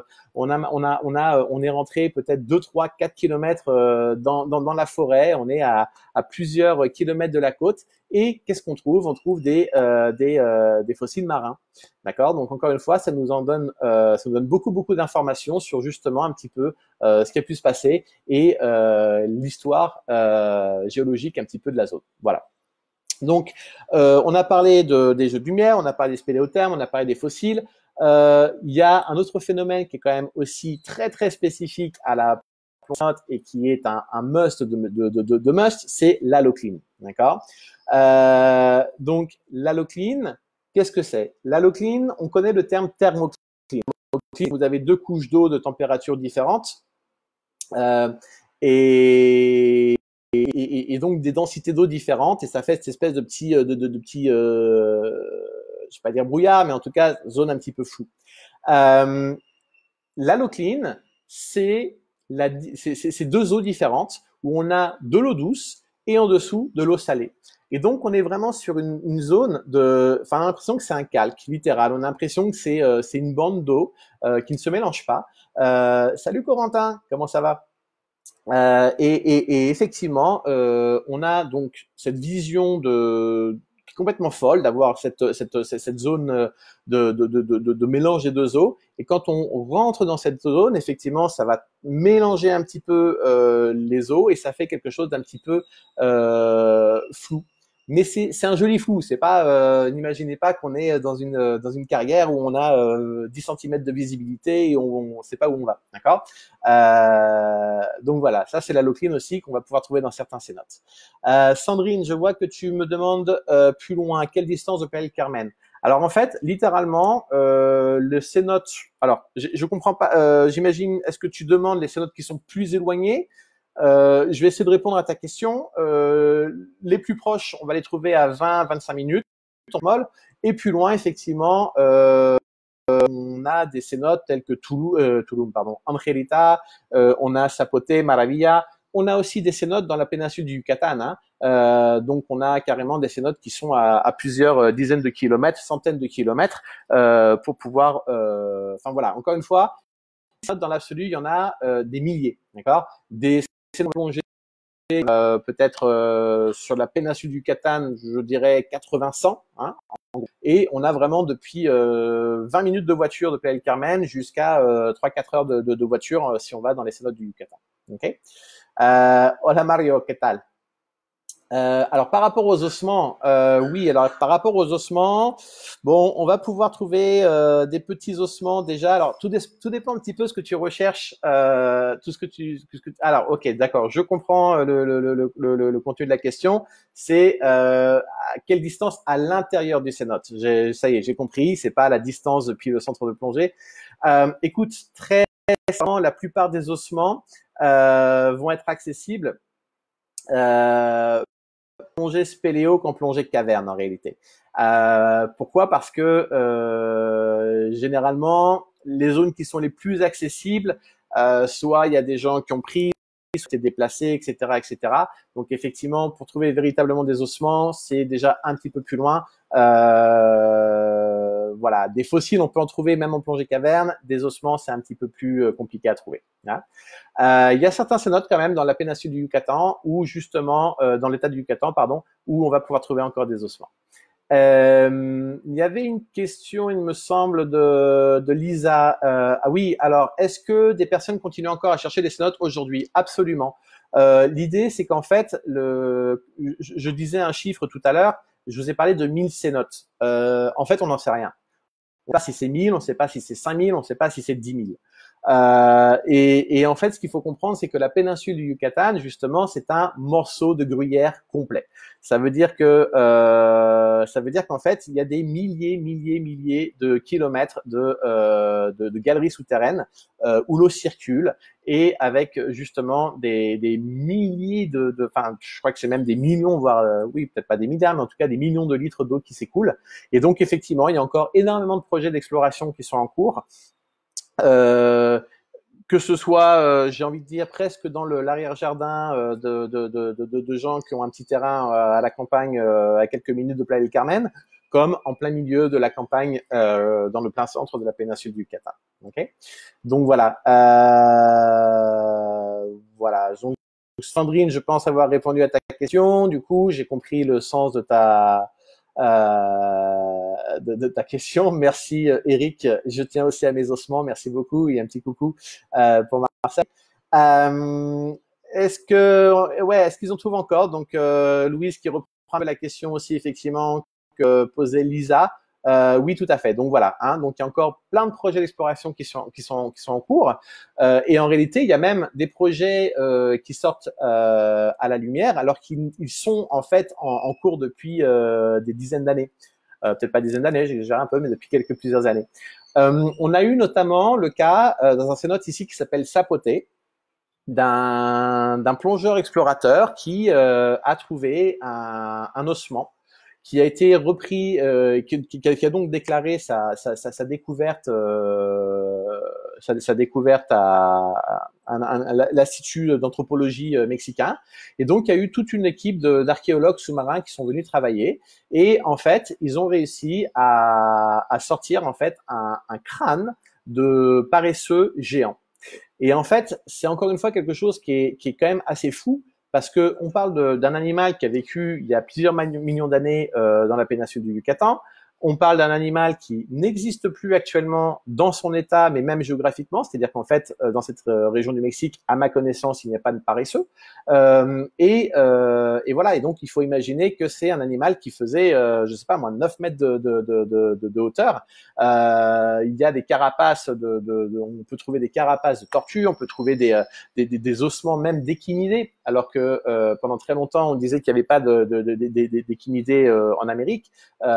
est rentré peut-être 2, 3, 4 kilomètres dans la forêt, on est à plusieurs kilomètres de la côte. Et qu'est-ce qu'on trouve? On trouve des fossiles marins, d'accord? Donc encore une fois, ça nous donne beaucoup d'informations sur justement un petit peu ce qui a pu se passer et l'histoire géologique un petit peu de la zone. Voilà. Donc, on a parlé des jeux de lumière, on a parlé des spéléothermes, on a parlé des fossiles. Il y a un autre phénomène qui est quand même aussi très très spécifique à la plongée et qui est un must de must, c'est l'halocline, d'accord? Donc l'halocline, qu'est-ce que c'est? L'halocline, on connaît le terme thermocline. Vous avez deux couches d'eau de température différentes et donc des densités d'eau différentes et ça fait cette espèce de petit je vais pas dire brouillard, mais en tout cas zone un petit peu floue. L'halocline, c'est deux eaux différentes où on a de l'eau douce et en dessous de l'eau salée. Et donc on est vraiment sur une zone on a l'impression que c'est un calque littéral. On a l'impression que c'est une bande d'eau qui ne se mélange pas. Salut Corentin, comment ça va? Et effectivement, on a donc cette vision complètement folle d'avoir cette zone de mélange des deux eaux. Et quand on rentre dans cette zone, effectivement, ça va mélanger un petit peu les eaux et ça fait quelque chose d'un petit peu flou. Mais c'est un joli flou. C'est pas, n'imaginez pas qu'on est dans une carrière où on a 10 cm de visibilité et on sait pas où on va, d'accord. Donc voilà, ça c'est la locline aussi qu'on va pouvoir trouver dans certains cénotes. Sandrine, je vois que tu me demandes plus loin à quelle distance de Playa del Carmen. Alors en fait, littéralement, le cénote. Alors, je comprends pas. J'imagine. Est-ce que tu demandes les cénotes qui sont plus éloignés? Je vais essayer de répondre à ta question. Les plus proches, on va les trouver à 20-25 minutes en molle. Et plus loin, effectivement, on a des cénotes telles que Tulum, pardon, Angelita, on a Zapote, Maravilla. On a aussi des cénotes dans la péninsule du Yucatan. Donc, on a carrément des cénotes qui sont à plusieurs dizaines de kilomètres, centaines de kilomètres, pour pouvoir. Enfin voilà. Encore une fois, dans l'absolu, il y en a des milliers, d'accord. Des cénotes plongées, peut-être sur la péninsule du Yucatan, je dirais 80-100. Hein, et on a vraiment depuis 20 minutes de voiture de Playa del Carmen jusqu'à 3-4 heures de voiture si on va dans les cénotes du Yucatan. Okay. Hola Mario, ¿qué tal? Alors par rapport aux ossements, oui. Alors par rapport aux ossements, bon, on va pouvoir trouver des petits ossements déjà. Alors tout dépend un petit peu de ce que tu recherches, tout ce que tu. Alors ok, d'accord, je comprends le contenu de la question. C'est à quelle distance à l'intérieur du cénote. Ça y est, j'ai compris. C'est pas à la distance depuis le centre de plongée. Écoute, très récemment, la plupart des ossements vont être accessibles. Plongée spéléo qu'en plongée caverne en réalité. Pourquoi? Parce que généralement, les zones qui sont les plus accessibles, soit il y a des gens qui ont pris, soit été déplacés, etc., etc. Donc effectivement, pour trouver véritablement des ossements, c'est déjà un petit peu plus loin. Voilà, des fossiles, on peut en trouver même en plongée caverne. Des ossements, c'est un petit peu plus compliqué à trouver. Hein. Il y a certains cénotes quand même dans la péninsule du Yucatan, ou justement dans l'état du Yucatan, pardon, où on va pouvoir trouver encore des ossements. Il y avait une question, il me semble, de Lisa. Ah oui, alors, est-ce que des personnes continuent encore à chercher des cénotes aujourd'hui? Absolument. L'idée, c'est qu'en fait, je disais un chiffre tout à l'heure, je vous ai parlé de 1000 cénotes. En fait, on n'en sait rien. On ne sait pas si c'est 1000, on ne sait pas si c'est 5000, on ne sait pas si c'est 10 000. Et en fait, ce qu'il faut comprendre, c'est que la péninsule du Yucatan, justement, c'est un morceau de gruyère complet. Ça veut dire qu'en fait, il y a des milliers de kilomètres de galeries souterraines où l'eau circule, et avec justement des milliers enfin, je crois que c'est même des millions, voire oui, peut-être pas des milliards, mais en tout cas des millions de litres d'eau qui s'écoulent. Et donc, effectivement, il y a encore énormément de projets d'exploration qui sont en cours. Que ce soit, j'ai envie de dire, presque dans l'arrière-jardin de gens qui ont un petit terrain à la campagne, à quelques minutes de Playa del Carmen, comme en plein milieu de la campagne, dans le plein centre de la péninsule du Yucatan. Okay. Donc voilà. Voilà. Donc, Sandrine, je pense avoir répondu à ta question. Du coup, j'ai compris le sens de ta question. Merci Eric, je tiens aussi à mes ossements, merci beaucoup, et un petit coucou pour Marcel. Est-ce qu'ils en trouvent encore? Donc Louise qui reprend la question aussi, effectivement, que posait Lisa. Oui, tout à fait. Donc voilà. Hein, donc il y a encore plein de projets d'exploration qui sont en cours. Et en réalité, il y a même des projets qui sortent à la lumière, alors qu'ils sont en fait en cours depuis des dizaines d'années. Peut-être pas des dizaines d'années, j'exagère un peu, mais depuis plusieurs années. On a eu notamment le cas dans un cénote ici qui s'appelle Zapote, d'un plongeur explorateur qui a trouvé un ossement qui a été repris, qui a donc déclaré sa découverte, sa découverte à l'Institut d'anthropologie mexicain. Et donc, il y a eu toute une équipe d'archéologues sous-marins qui sont venus travailler. Et en fait, ils ont réussi à sortir en fait un crâne de paresseux géant. Et en fait, c'est encore une fois quelque chose qui est quand même assez fou, parce que on parle d'un animal qui a vécu il y a plusieurs millions d'années dans la péninsule du Yucatan. On parle d'un animal qui n'existe plus actuellement dans son état, mais même géographiquement, c'est-à-dire qu'en fait, dans cette région du Mexique, à ma connaissance, il n'y a pas de paresseux. Et voilà, et donc il faut imaginer que c'est un animal qui faisait, je sais pas moi, 9 mètres de hauteur. Il y a des carapaces, on peut trouver des carapaces de tortues, on peut trouver des ossements même d'équinidés, alors que pendant très longtemps, on disait qu'il n'y avait pas d'équinidés en Amérique.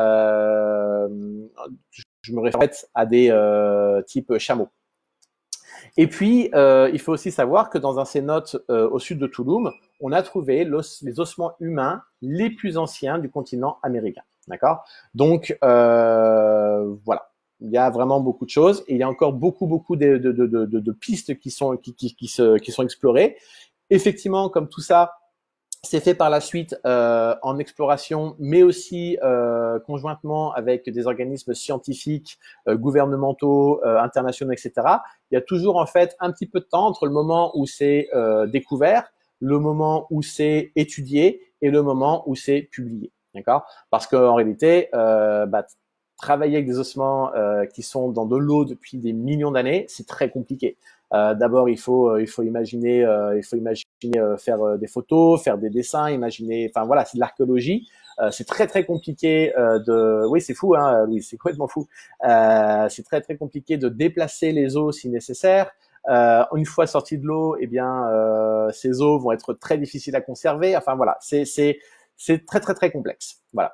Je me réfère à des types chameaux. Et puis, il faut aussi savoir que dans un cénote au sud de Tulum, on a trouvé les ossements humains les plus anciens du continent américain. D'accord? Donc, voilà. Il y a vraiment beaucoup de choses et il y a encore beaucoup de pistes qui sont explorées. Effectivement, comme tout ça, c'est fait par la suite en exploration, mais aussi conjointement avec des organismes scientifiques, gouvernementaux, internationaux, etc. Il y a toujours en fait un petit peu de temps entre le moment où c'est découvert, le moment où c'est étudié et le moment où c'est publié. D'accord? Parce qu'en réalité, travailler avec des ossements qui sont dans de l'eau depuis des millions d'années, c'est très compliqué. D'abord, il faut imaginer faire des photos, faire des dessins, imaginer. Enfin voilà, c'est de l'archéologie. C'est très très compliqué Oui, c'est fou, hein, Louis, c'est complètement fou. C'est très très compliqué de déplacer les os si nécessaire. Une fois sortis de l'eau, eh bien, ces os vont être très difficiles à conserver. Enfin voilà, c'est très très très complexe. Voilà.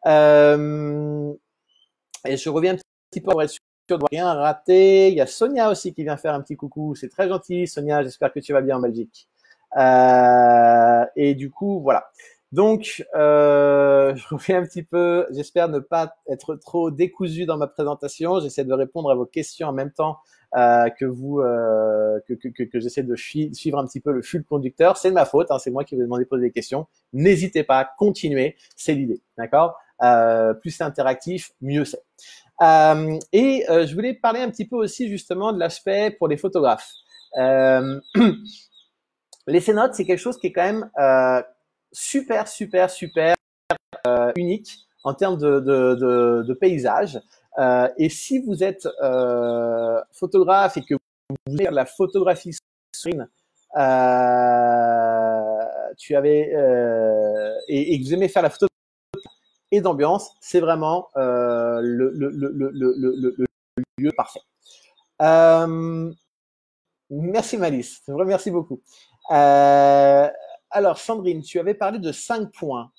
Et je reviens un petit peu pour être sûr de rien rater. Il y a Sonia aussi qui vient faire un petit coucou. C'est très gentil, Sonia. J'espère que tu vas bien en Belgique. Et du coup, voilà. Donc, je reviens un petit peu. J'espère ne pas être trop décousu dans ma présentation. J'essaie de répondre à vos questions en même temps que j'essaie de suivre un petit peu le fil conducteur. C'est de ma faute. Hein, c'est moi qui vous ai demandé de poser des questions. N'hésitez pas, continuez. C'est l'idée, d'accord? Plus c'est interactif, mieux c'est. Je voulais parler un petit peu aussi justement de l'aspect pour les photographes. Les cénotes, c'est quelque chose qui est quand même super unique en termes de paysage. Et si vous êtes photographe et que vous voulez faire de la photographie screen, et que vous aimez faire la photo et d'ambiance, c'est vraiment le lieu parfait. Merci Malice, c'est vrai, merci beaucoup. Alors Sandrine, tu avais parlé de 5 points.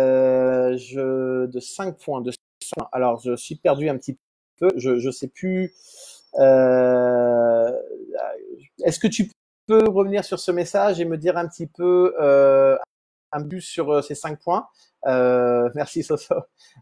De 5 points. Alors je suis perdu un petit peu, je sais plus. Est-ce que tu peux revenir sur ce message et me dire un petit peu un but sur ces 5 points? Merci Soso.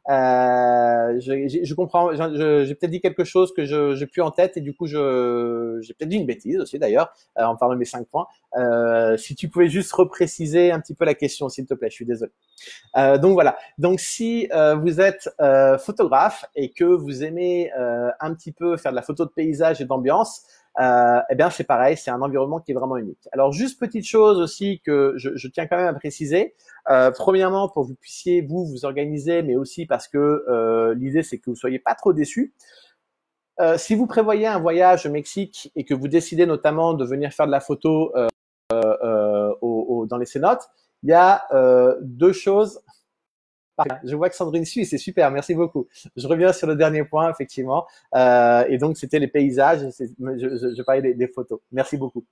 Je comprends. J'ai peut-être dit quelque chose que j'ai plus en tête et du coup j'ai peut-être dit une bêtise aussi d'ailleurs en parlant de mes 5 points. Si tu pouvais juste repréciser un petit peu la question, s'il te plaît. Je suis désolé. Donc voilà. Donc si vous êtes photographe et que vous aimez un petit peu faire de la photo de paysage et d'ambiance, eh bien c'est pareil, c'est un environnement qui est vraiment unique. Alors juste petite chose aussi que je tiens quand même à préciser. Premièrement, pour que vous puissiez vous organiser, mais aussi parce que l'idée c'est que vous soyez pas trop déçus. Si vous prévoyez un voyage au Mexique et que vous décidez notamment de venir faire de la photo dans les cénotes, il y a 2 choses. Je vois que Sandrine suit, c'est super, merci beaucoup. Je reviens sur le dernier point, effectivement. Et donc, c'était les paysages, je parlais des photos. Merci beaucoup.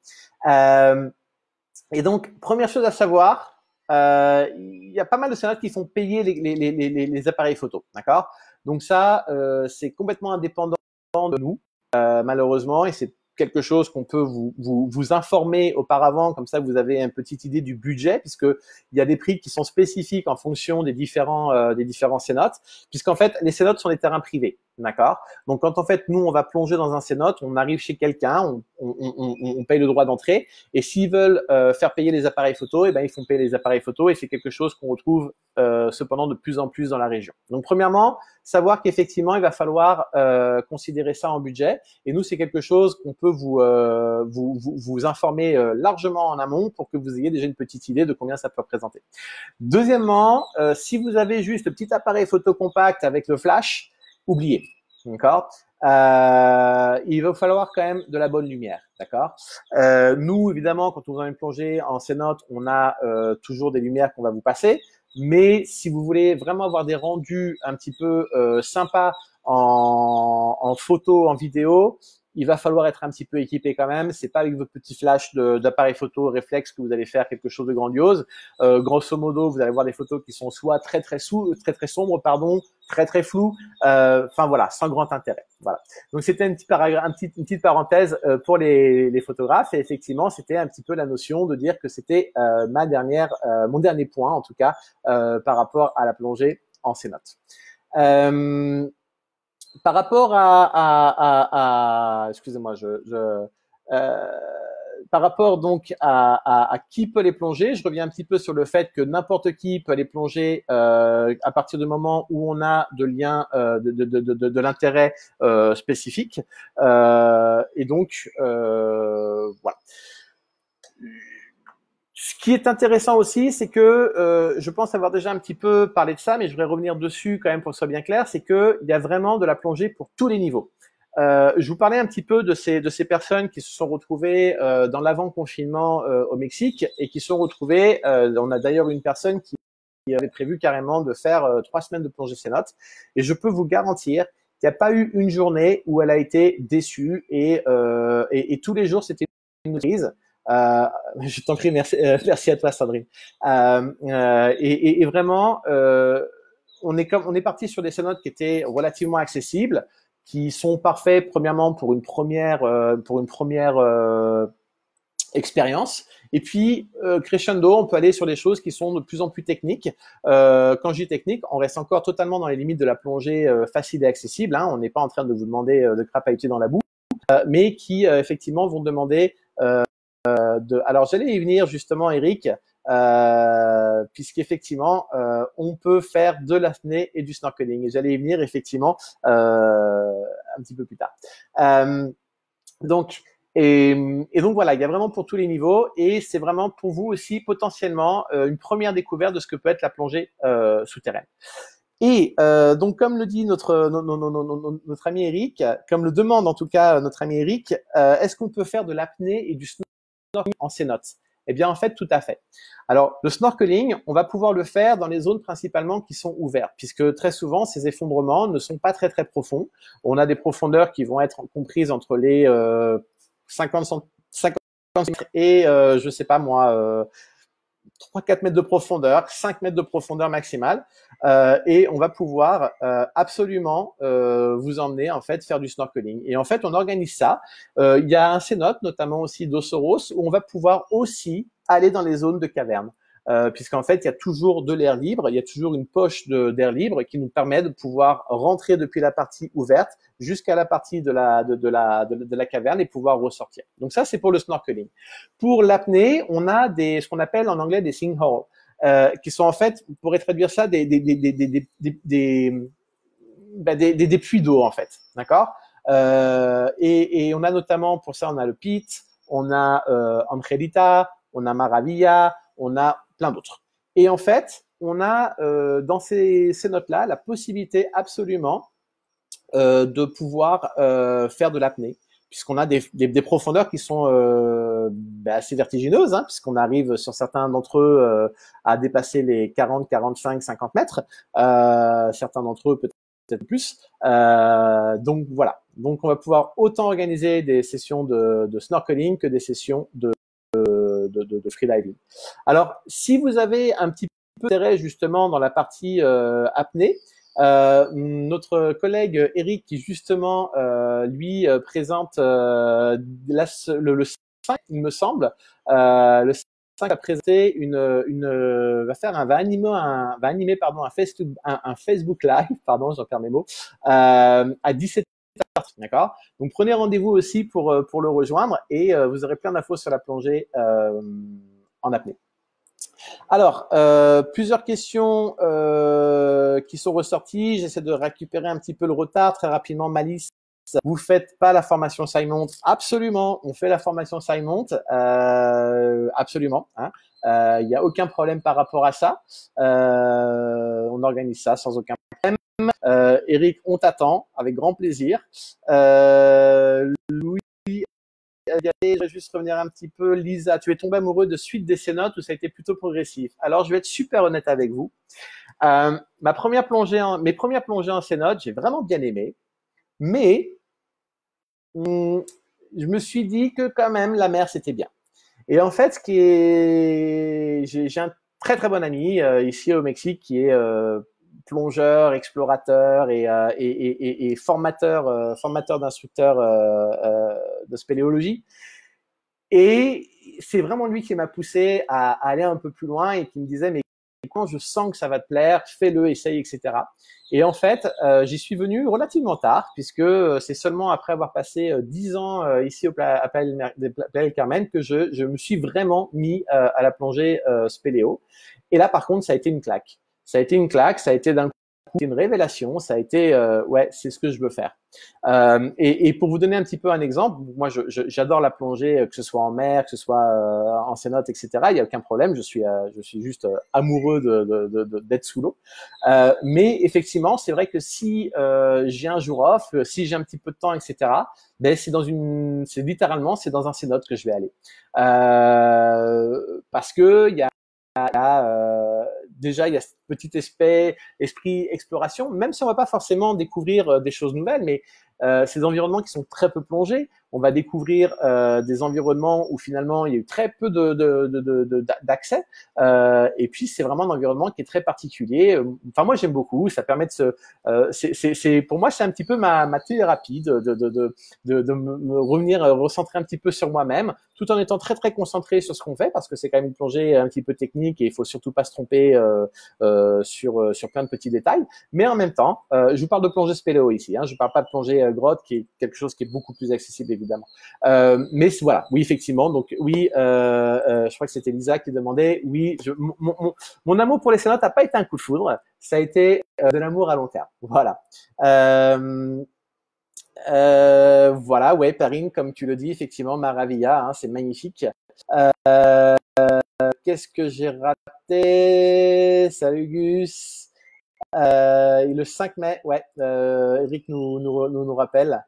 Et donc, première chose à savoir, il y a pas mal de cénotes qui font payer les appareils photo, d'accord? Donc ça, c'est complètement indépendant de nous, malheureusement, et c'est quelque chose qu'on peut vous informer auparavant, comme ça vous avez une petite idée du budget, puisque il y a des prix qui sont spécifiques en fonction des différents cénotes, puisqu'en fait les cénotes sont des terrains privés. D'accord. Donc, quand en fait, nous, on va plonger dans un cénote, on arrive chez quelqu'un, on paye le droit d'entrée. Et s'ils veulent faire payer les appareils photo, eh ben, ils font payer les appareils photo. Et c'est quelque chose qu'on retrouve cependant de plus en plus dans la région. Donc, premièrement, savoir qu'effectivement, il va falloir considérer ça en budget. Et nous, c'est quelque chose qu'on peut vous informer largement en amont pour que vous ayez déjà une petite idée de combien ça peut représenter. Deuxièmement, si vous avez juste le petit appareil photo compact avec le flash, oubliez, d'accord. Il va falloir quand même de la bonne lumière, d'accord. Nous, évidemment, quand on va une plongée en cénote, on a toujours des lumières qu'on va vous passer. Mais si vous voulez vraiment avoir des rendus un petit peu sympas en photo, en vidéo, il va falloir être un petit peu équipé quand même. C'est pas avec votre petit flash d'appareil photo réflexe que vous allez faire quelque chose de grandiose. Grosso modo, vous allez voir des photos qui sont soit très sombres, pardon, très floues. Enfin voilà, sans grand intérêt. Voilà. Donc c'était une petite parenthèse pour les photographes. Et effectivement, c'était un petit peu la notion de dire que c'était mon dernier point en tout cas par rapport à la plongée en cénote. Par rapport excusez-moi, par rapport donc à qui peut les plonger, je reviens un petit peu sur le fait que n'importe qui peut les plonger à partir du moment où on a de liens de l'intérêt spécifique. Et donc voilà. Ce qui est intéressant aussi, c'est que je pense avoir déjà un petit peu parlé de ça, mais je voudrais revenir dessus quand même pour que ce soit bien clair, c'est qu'il y a vraiment de la plongée pour tous les niveaux. Je vous parlais un petit peu de ces personnes qui se sont retrouvées dans l'avant-confinement au Mexique et qui se sont retrouvées, on a d'ailleurs une personne qui avait prévu carrément de faire 3 semaines de plongée cénote, et je peux vous garantir qu'il n'y a pas eu une journée où elle a été déçue et tous les jours c'était une crise. Je t'en prie, merci à toi, Sandrine. Et vraiment, on est parti sur des cénotes qui étaient relativement accessibles, qui sont parfaits premièrement pour une première expérience. Et puis crescendo, on peut aller sur des choses qui sont de plus en plus techniques. Quand je dis technique, on reste encore totalement dans les limites de la plongée facile et accessible. Hein. On n'est pas en train de vous demander de crapahuter dans la boue, mais qui effectivement vont demander alors j'allais y venir justement, Eric, puisqu'effectivement on peut faire de l'apnée et du snorkeling. Et j'allais y venir effectivement un petit peu plus tard. Donc voilà, il y a vraiment pour tous les niveaux et c'est vraiment pour vous aussi potentiellement une première découverte de ce que peut être la plongée souterraine. Et donc, comme le dit notre ami Eric, comme le demande en tout cas notre ami Eric, est-ce qu'on peut faire de l'apnée et du snorkeling en cénote? Eh bien, en fait, tout à fait. Alors, le snorkeling, on va pouvoir le faire dans les zones principalement qui sont ouvertes, puisque très souvent, ces effondrements ne sont pas très profonds. On a des profondeurs qui vont être comprises entre les 50 mètres et, je sais pas moi, 3-4 mètres de profondeur, 5 mètres de profondeur maximale, et on va pouvoir absolument vous emmener en fait faire du snorkeling. Et en fait, on organise ça. Il y a un cénote, notamment aussi d'Osoros, où on va pouvoir aussi aller dans les zones de cavernes. Puisqu'en fait, il y a toujours de l'air libre, il y a toujours une poche d'air libre qui nous permet de pouvoir rentrer depuis la partie ouverte jusqu'à la partie de la caverne et pouvoir ressortir. Donc ça, c'est pour le snorkeling. Pour l'apnée, on a ce qu'on appelle en anglais des sinkholes, qui sont en fait, on pourrait traduire ça des puits d'eau en fait, d'accord. Et on a notamment pour ça, on a le Pit, on a Angelita, on a Maravilla, on a plein d'autres. Et en fait, on a dans ces notes-là la possibilité absolument de pouvoir faire de l'apnée, puisqu'on a des profondeurs qui sont assez vertigineuses, hein, puisqu'on arrive sur certains d'entre eux à dépasser les 40, 45, 50 mètres, certains d'entre eux peut-être plus. Donc voilà. Donc on va pouvoir autant organiser des sessions de snorkeling que des sessions de freediving. Alors, si vous avez un petit peu d'intérêt justement dans la partie apnée, notre collègue Eric qui justement lui présente le 5, il me semble, le va présenter va animer pardon, un Facebook Live, pardon, j'en perds mes mots, à 17h. D'accord. Donc prenez rendez-vous aussi pour le rejoindre et vous aurez plein d'infos sur la plongée en apnée. Alors, plusieurs questions qui sont ressorties. J'essaie de récupérer un petit peu le retard très rapidement. Malice, vous faites pas la formation SciMont? Absolument, on fait la formation SciMont, absolument. Hein. Il n'y a aucun problème par rapport à ça. On organise ça sans aucun problème. Eric, on t'attend avec grand plaisir. Louis, je vais juste revenir un petit peu. Lisa, tu es tombée amoureuse de suite des cénotes ou ça a été plutôt progressif? Alors, je vais être super honnête avec vous. Mes premières plongées en cénotes, j'ai vraiment bien aimé. Mais je me suis dit que quand même la mer c'était bien. Et en fait, j'ai un très très bon ami ici au Mexique qui est plongeur, explorateur et formateur d'instructeurs de spéléologie. Et c'est vraiment lui qui m'a poussé à aller un peu plus loin et qui me disait mais quand je sens que ça va te plaire, fais-le, essaye, etc. Et en fait, j'y suis venu relativement tard, puisque c'est seulement après avoir passé 10 ans ici à Playa del Carmen que je me suis vraiment mis à la plongée spéléo. Et là, par contre, ça a été une claque. Ça a été une claque, ça a été d'un coup une révélation, ça a été ouais, c'est ce que je veux faire. Et pour vous donner un petit peu un exemple, moi j'adore la plongée, que ce soit en mer, que ce soit en cénote, etc. Il y a aucun problème, je suis juste amoureux d'être sous l'eau. Mais effectivement, c'est vrai que si j'ai un jour off, si j'ai un petit peu de temps, etc. Ben c'est dans un cénote que je vais aller, parce que il y a déjà il y a ce petit esprit exploration, même si on va pas forcément découvrir des choses nouvelles, mais ces environnements qui sont très peu plongés, on va découvrir des environnements où finalement il y a eu très peu d'accès, et puis c'est vraiment un environnement qui est très particulier. Enfin moi j'aime beaucoup, ça permet de c'est pour moi c'est un petit peu ma thérapie de me revenir recentrer un petit peu sur moi-même, tout en étant très très concentré sur ce qu'on fait, parce que c'est quand même une plongée un petit peu technique et il faut surtout pas se tromper sur plein de petits détails. Mais en même temps, je vous parle de plongée spéléo ici, hein, je parle pas de plongée grotte qui est quelque chose qui est beaucoup plus accessible évidemment. Mais voilà, oui effectivement. Donc oui, je crois que c'était Lisa qui demandait. Oui, mon amour pour les cénotes n'a pas été un coup de foudre, ça a été de l'amour à long terme. Voilà. Voilà, ouais, Perrine, comme tu le dis, effectivement, Maravilla, hein, c'est magnifique. Qu'est-ce que j'ai raté? Salut Gus. Le 5 mai, ouais, Eric nous rappelle.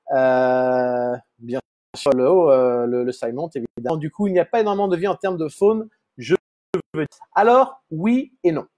Bien sûr, le SciMont, évidemment. Du coup, il n'y a pas énormément de vie en termes de faune, je veux dire. Alors, oui et non.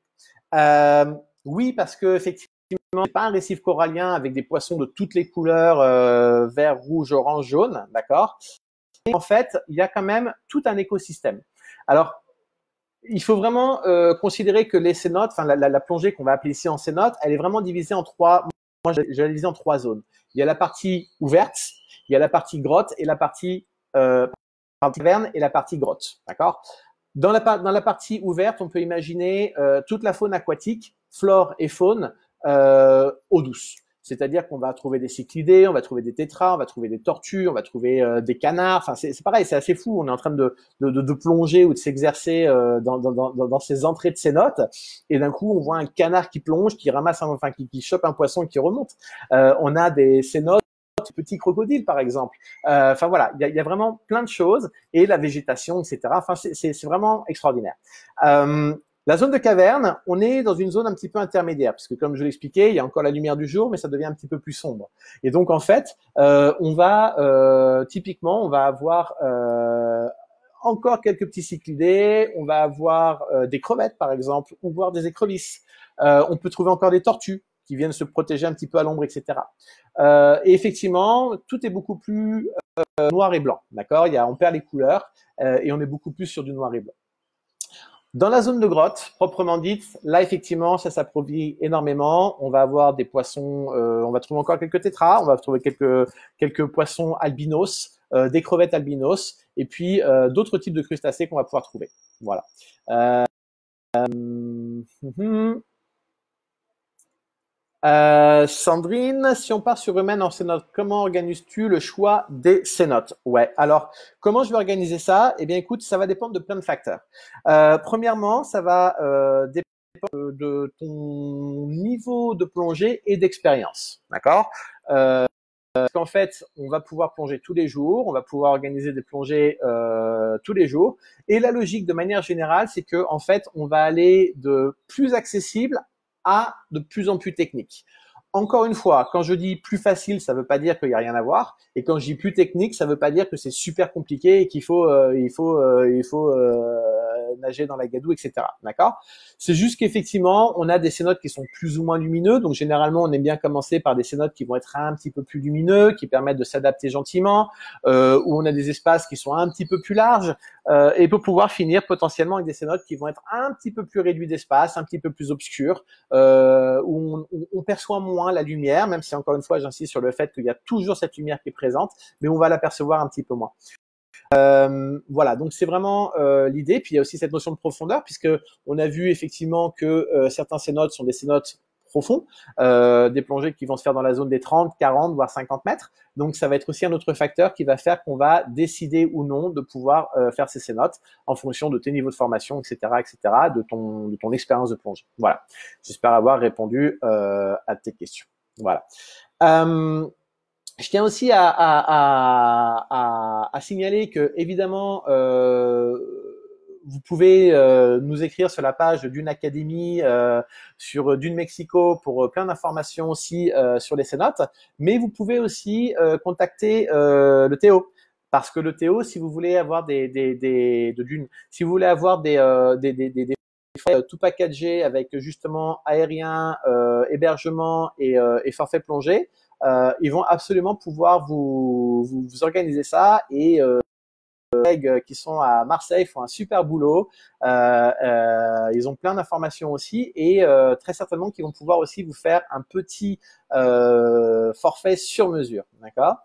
Oui, parce que effectivement, c'est pas un récif corallien avec des poissons de toutes les couleurs, vert, rouge, orange, jaune, d'accord. Et en fait, il y a quand même tout un écosystème. Alors, il faut vraiment considérer que les cénotes, enfin la plongée qu'on va appeler ici en cénote, elle est vraiment divisée en trois. Moi, je l'ai divisée en trois zones. Il y a la partie ouverte, il y a la partie grotte et la partie caverne et la partie grotte, d'accord. Dans la partie ouverte, on peut imaginer toute la faune aquatique, flore et faune, eau douce. C'est-à-dire qu'on va trouver des cyclidés, on va trouver des tétras, on va trouver des tortues, on va trouver des canards. Enfin, c'est pareil, c'est assez fou. On est en train de plonger ou de s'exercer dans ces entrées de cénotes, et d'un coup, on voit un canard qui plonge, qui ramasse, qui chope un poisson et qui remonte. On a des cénotes, petits crocodiles par exemple. Enfin voilà, il y a vraiment plein de choses, et la végétation, etc. Enfin, c'est vraiment extraordinaire. La zone de caverne, on est dans une zone un petit peu intermédiaire, parce que comme je l'expliquais, il y a encore la lumière du jour, mais ça devient un petit peu plus sombre. Et donc en fait, typiquement, on va avoir encore quelques petits cyclidés, on va avoir des crevettes par exemple, ou voir des écrevisses. On peut trouver encore des tortues qui viennent se protéger un petit peu à l'ombre, etc. Et effectivement, tout est beaucoup plus noir et blanc, d'accord. On perd les couleurs et on est beaucoup plus sur du noir et blanc. Dans la zone de grotte, proprement dite, là effectivement, ça s'approvit énormément. On va avoir des poissons, on va trouver encore quelques tétras, on va trouver quelques poissons albinos, des crevettes albinos et puis d'autres types de crustacés qu'on va pouvoir trouver. Voilà. Sandrine, si on part sur humaine en cénote, comment organises-tu le choix des cénotes? Ouais, alors comment je vais organiser ça? Eh bien écoute, ça va dépendre de plein de facteurs. Premièrement, ça va dépendre de ton niveau de plongée et d'expérience, d'accord? Parce qu'en fait, on va pouvoir plonger tous les jours, on va pouvoir organiser des plongées tous les jours. Et la logique, de manière générale, c'est que en fait, on va aller de plus accessible à de plus en plus technique. Encore une fois, quand je dis plus facile, ça ne veut pas dire qu'il n'y a rien à voir. Et quand je dis plus technique, ça ne veut pas dire que c'est super compliqué et qu'il faut, nager dans la gadoue, etc. D'accord? C'est juste qu'effectivement, on a des cénotes qui sont plus ou moins lumineux. Donc, généralement, on aime bien commencer par des cénotes qui vont être un petit peu plus lumineux, qui permettent de s'adapter gentiment, où on a des espaces qui sont un petit peu plus larges, et pour pouvoir finir potentiellement avec des cénotes qui vont être un petit peu plus réduits d'espace, un petit peu plus obscurs, où on perçoit moins la lumière, même si encore une fois, j'insiste sur le fait qu'il y a toujours cette lumière qui est présente, mais on va l'apercevoir un petit peu moins. Voilà, donc c'est vraiment l'idée. Puis il y a aussi cette notion de profondeur, puisque on a vu effectivement que certains cénotes sont des cénotes profonds, des plongées qui vont se faire dans la zone des 30, 40, voire 50 mètres. Donc ça va être aussi un autre facteur qui va faire qu'on va décider ou non de pouvoir faire ces cénotes en fonction de tes niveaux de formation, etc., de ton expérience de plongée. Voilà. J'espère avoir répondu à tes questions. Voilà. Je tiens aussi à signaler que, évidemment, vous pouvez nous écrire sur la page d'une académie, sur Dune Mexico pour plein d'informations aussi sur les cénotes, mais vous pouvez aussi contacter le Théo. Parce que le Théo, si vous voulez avoir de Dune, si vous voulez avoir des frais tout packagés avec justement aérien, hébergement et forfait plongée, ils vont absolument pouvoir vous organiser ça et les collègues qui sont à Marseille font un super boulot. Ils ont plein d'informations aussi et très certainement qu'ils vont pouvoir aussi vous faire un petit forfait sur mesure, d'accord.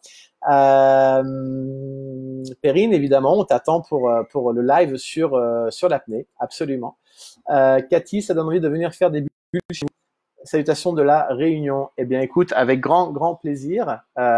Perrine, évidemment, on t'attend pour le live sur l'apnée, absolument. Cathy, ça donne envie de venir faire des bulles chez vous. Salutations de la Réunion. Eh bien, écoute, avec grand plaisir,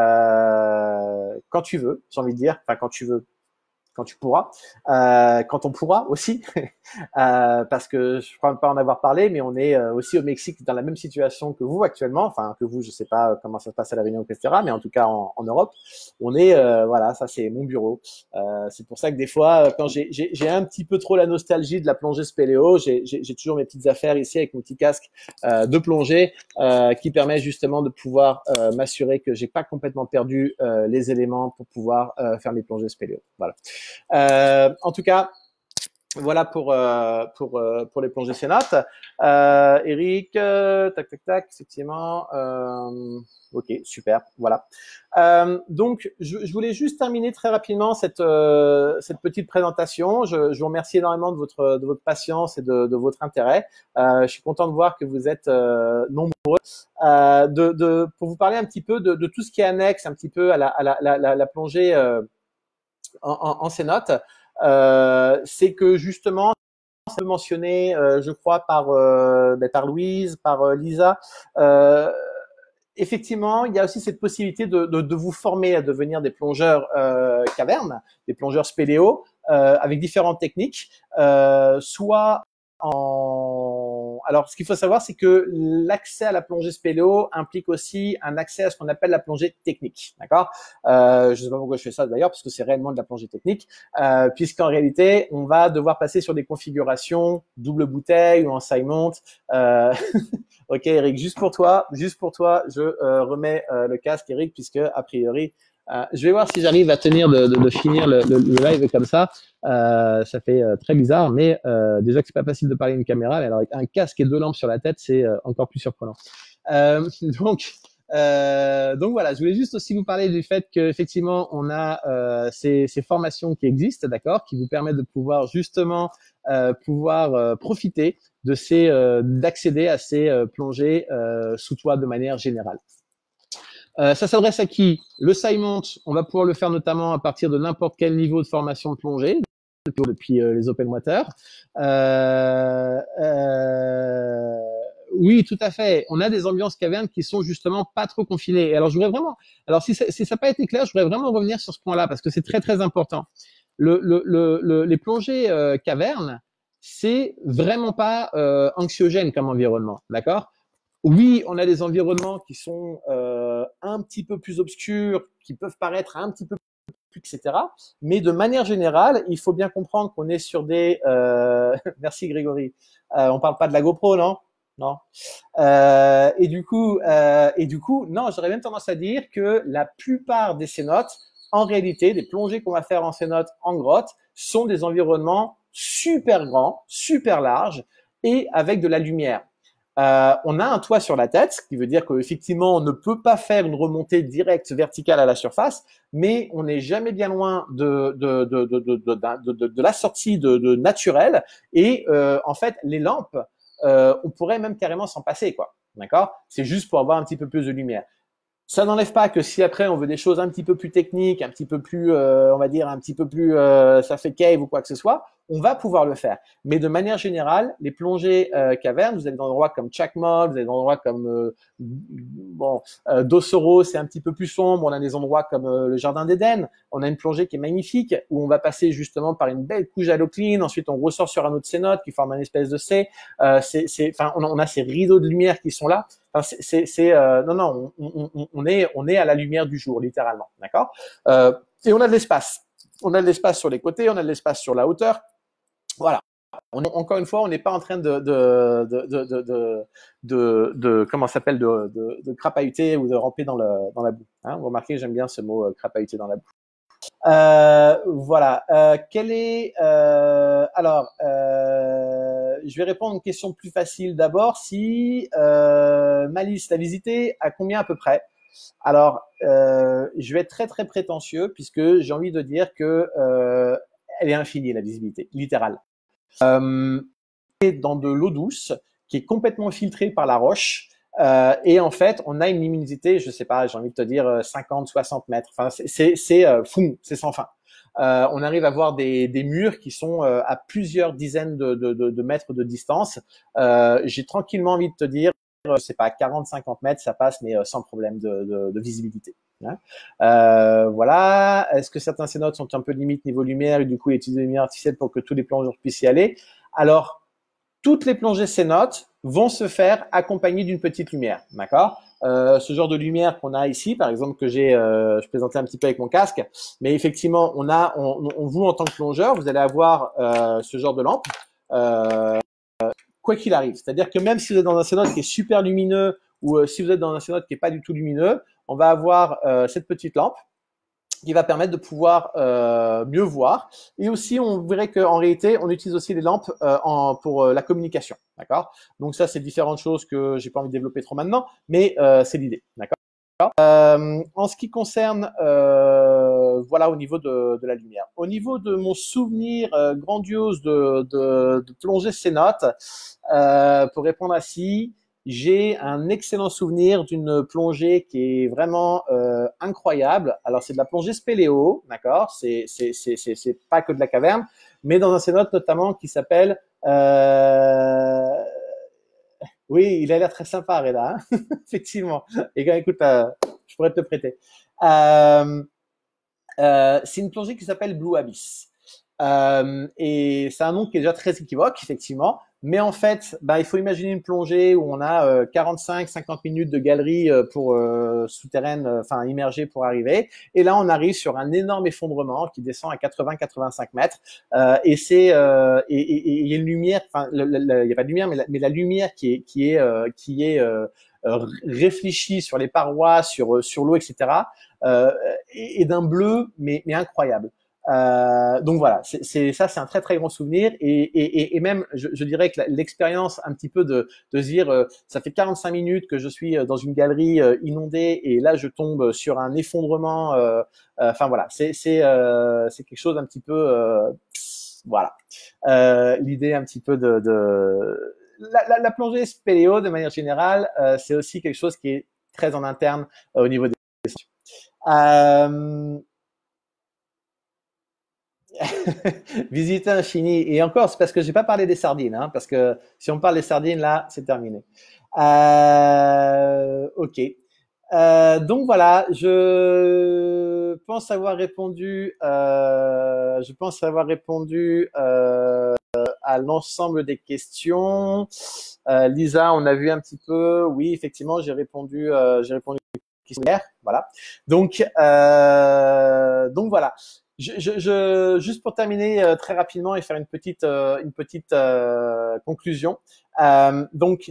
quand tu veux, j'ai envie de dire, enfin quand tu veux, quand tu pourras, quand on pourra aussi, parce que je ne crois pas en avoir parlé, mais on est aussi au Mexique dans la même situation que vous actuellement, enfin que vous, je sais pas comment ça se passe à la Réunion, etc., mais en tout cas en Europe, on est, voilà, ça c'est mon bureau. C'est pour ça que des fois, quand j'ai un petit peu trop la nostalgie de la plongée spéléo, j'ai toujours mes petites affaires ici avec mon petit casque de plongée qui permet justement de pouvoir m'assurer que j'ai pas complètement perdu les éléments pour pouvoir faire mes plongées spéléo. Voilà. En tout cas, voilà pour les plongées cénotes. Eric, tac, effectivement. Ok, super, voilà. Donc, je voulais juste terminer très rapidement cette petite présentation. Je vous remercie énormément de votre patience et de votre intérêt. Je suis content de voir que vous êtes nombreux. Pour vous parler un petit peu de tout ce qui est annexe, un petit peu à la plongée en cénote, c'est que justement, c'est mentionné, je crois par Louise, par Lisa. Effectivement, il y a aussi cette possibilité de vous former à devenir des plongeurs cavernes, des plongeurs spéléo, avec différentes techniques, soit alors, ce qu'il faut savoir, c'est que l'accès à la plongée spéléo implique aussi un accès à ce qu'on appelle la plongée technique, d'accord. Je ne sais pas pourquoi je fais ça d'ailleurs, parce que c'est réellement de la plongée technique, puisqu'en réalité, on va devoir passer sur des configurations double bouteille ou en side mount. Ok, Eric, juste pour toi, je remets le casque, Eric, puisque a priori, je vais voir si j'arrive à tenir de finir le live comme ça. Ça fait très bizarre, mais déjà que c'est pas facile de parler à une caméra, mais alors avec un casque et deux lampes sur la tête, c'est encore plus surprenant. Donc voilà, je voulais juste aussi vous parler du fait qu'effectivement on a ces formations qui existent, d'accord, qui vous permettent de pouvoir justement profiter de d'accéder à ces plongées sous toit de manière générale. Ça s'adresse à qui? Le Simont, on va pouvoir le faire notamment à partir de n'importe quel niveau de formation de plongée, depuis les open water. Oui, tout à fait. On a des ambiances cavernes qui sont justement pas trop confinées. Et alors, je voudrais vraiment, alors si ça n'a pas été clair, je voudrais vraiment revenir sur ce point-là parce que c'est très très important. Les plongées cavernes, c'est vraiment pas anxiogène comme environnement, d'accord? Oui, on a des environnements qui sont un petit peu plus obscurs, qui peuvent paraître un petit peu plus, etc. Mais de manière générale, il faut bien comprendre qu'on est sur des. Merci Grégory. On parle pas de la GoPro, non? Non. Non, j'aurais même tendance à dire que la plupart des cénotes, en réalité, des plongées qu'on va faire en cénote en grotte, sont des environnements super grands, super larges et avec de la lumière. On a un toit sur la tête, ce qui veut dire qu'effectivement, on ne peut pas faire une remontée directe verticale à la surface, mais on n'est jamais bien loin de la sortie de naturelle. Et en fait, les lampes, on pourrait même carrément s'en passer, quoi. D'accord? C'est juste pour avoir un petit peu plus de lumière. Ça n'enlève pas que si après on veut des choses un petit peu plus techniques, un petit peu plus, on va dire un petit peu plus, ça fait cave ou quoi que ce soit, on va pouvoir le faire. Mais de manière générale, les plongées cavernes, vous avez des endroits comme Chacmol, vous avez des endroits comme Dossoro, c'est un petit peu plus sombre. On a des endroits comme le Jardin d'Éden. On a une plongée qui est magnifique où on va passer justement par une belle couche halocline. Ensuite, on ressort sur un autre cénote qui forme un espèce de C. On a ces rideaux de lumière qui sont là. Enfin, non, on est à la lumière du jour, littéralement, d'accord. Et on a de l'espace. On a de l'espace sur les côtés, on a de l'espace sur la hauteur. Voilà. Encore une fois, on n'est pas en train comment s'appelle de crapahuter ou de ramper dans la boue. Hein, vous remarquez, j'aime bien ce mot crapahuter dans la boue. Voilà. Quel est je vais répondre à une question plus facile d'abord. Si Malice l'a visité, à combien à peu près? Alors, je vais être très très prétentieux puisque j'ai envie de dire que elle est infinie la visibilité, littérale. Dans de l'eau douce qui est complètement filtrée par la roche. Et en fait, on a une luminosité, je sais pas, j'ai envie de te dire 50, 60 mètres. Enfin, c'est sans fin. On arrive à voir des murs qui sont à plusieurs dizaines de mètres de distance. J'ai tranquillement envie de te dire, c'est pas 40, 50 mètres, ça passe, mais sans problème de visibilité. Hein. Voilà. Est-ce que certains cénotes sont un peu limite niveau lumière et du coup utiliser des lumières artificielles pour que tous les plongeurs puissent y aller? Alors, toutes les plongées cénotes vont se faire accompagnées d'une petite lumière, d'accord? Ce genre de lumière qu'on a ici, par exemple, que je présentais un petit peu avec mon casque, mais effectivement, vous en tant que plongeur, vous allez avoir ce genre de lampe, quoi qu'il arrive. C'est-à-dire que même si vous êtes dans un cénote qui est super lumineux ou si vous êtes dans un cénote qui est pas du tout lumineux, on va avoir cette petite lampe qui va permettre de pouvoir mieux voir. Et aussi, on verrait qu'en réalité, on utilise aussi les lampes pour la communication, d'accord? Donc ça, c'est différentes choses que j'ai pas envie de développer trop maintenant, mais c'est l'idée, d'accord? En ce qui concerne, voilà, au niveau de la lumière. Au niveau de mon souvenir grandiose de plonger cénote, pour répondre à si, j'ai un excellent souvenir d'une plongée qui est vraiment incroyable. Alors c'est de la plongée spéléo, d'accord? C'est pas que de la caverne, mais dans un cénote notamment qui s'appelle oui, il a l'air très sympa, Reda, hein. Effectivement. Et écoute, je pourrais te le prêter. C'est une plongée qui s'appelle Blue Abyss. Et c'est un nom qui est déjà très équivoque, effectivement. Mais en fait, il faut imaginer une plongée où on a 45-50 minutes de galerie pour souterraine, enfin immergée pour arriver. Et là, on arrive sur un énorme effondrement qui descend à 80-85 mètres. Et c'est il y a une lumière, enfin, il y a pas de lumière, mais la lumière qui est réfléchie sur les parois, sur l'eau, etc. Et d'un bleu, mais incroyable. Donc voilà, c'est un très très grand souvenir et même je dirais que l'expérience un petit peu de se dire ça fait 45 minutes que je suis dans une galerie inondée et là je tombe sur un effondrement. Enfin voilà, c'est quelque chose un petit peu voilà. L'idée un petit peu la plongée spéléo de manière générale, c'est aussi quelque chose qui est très en interne au niveau des Euh, Visite infinie. Et encore, c'est parce que j'ai pas parlé des sardines, hein, parce que si on parle des sardines, là, c'est terminé. Ok. Donc voilà, je pense avoir répondu à l'ensemble des questions. Lisa, on a vu un petit peu. Oui, effectivement, j'ai répondu aux questions hier. Voilà. Donc voilà. Juste pour terminer très rapidement et faire une petite conclusion. Donc,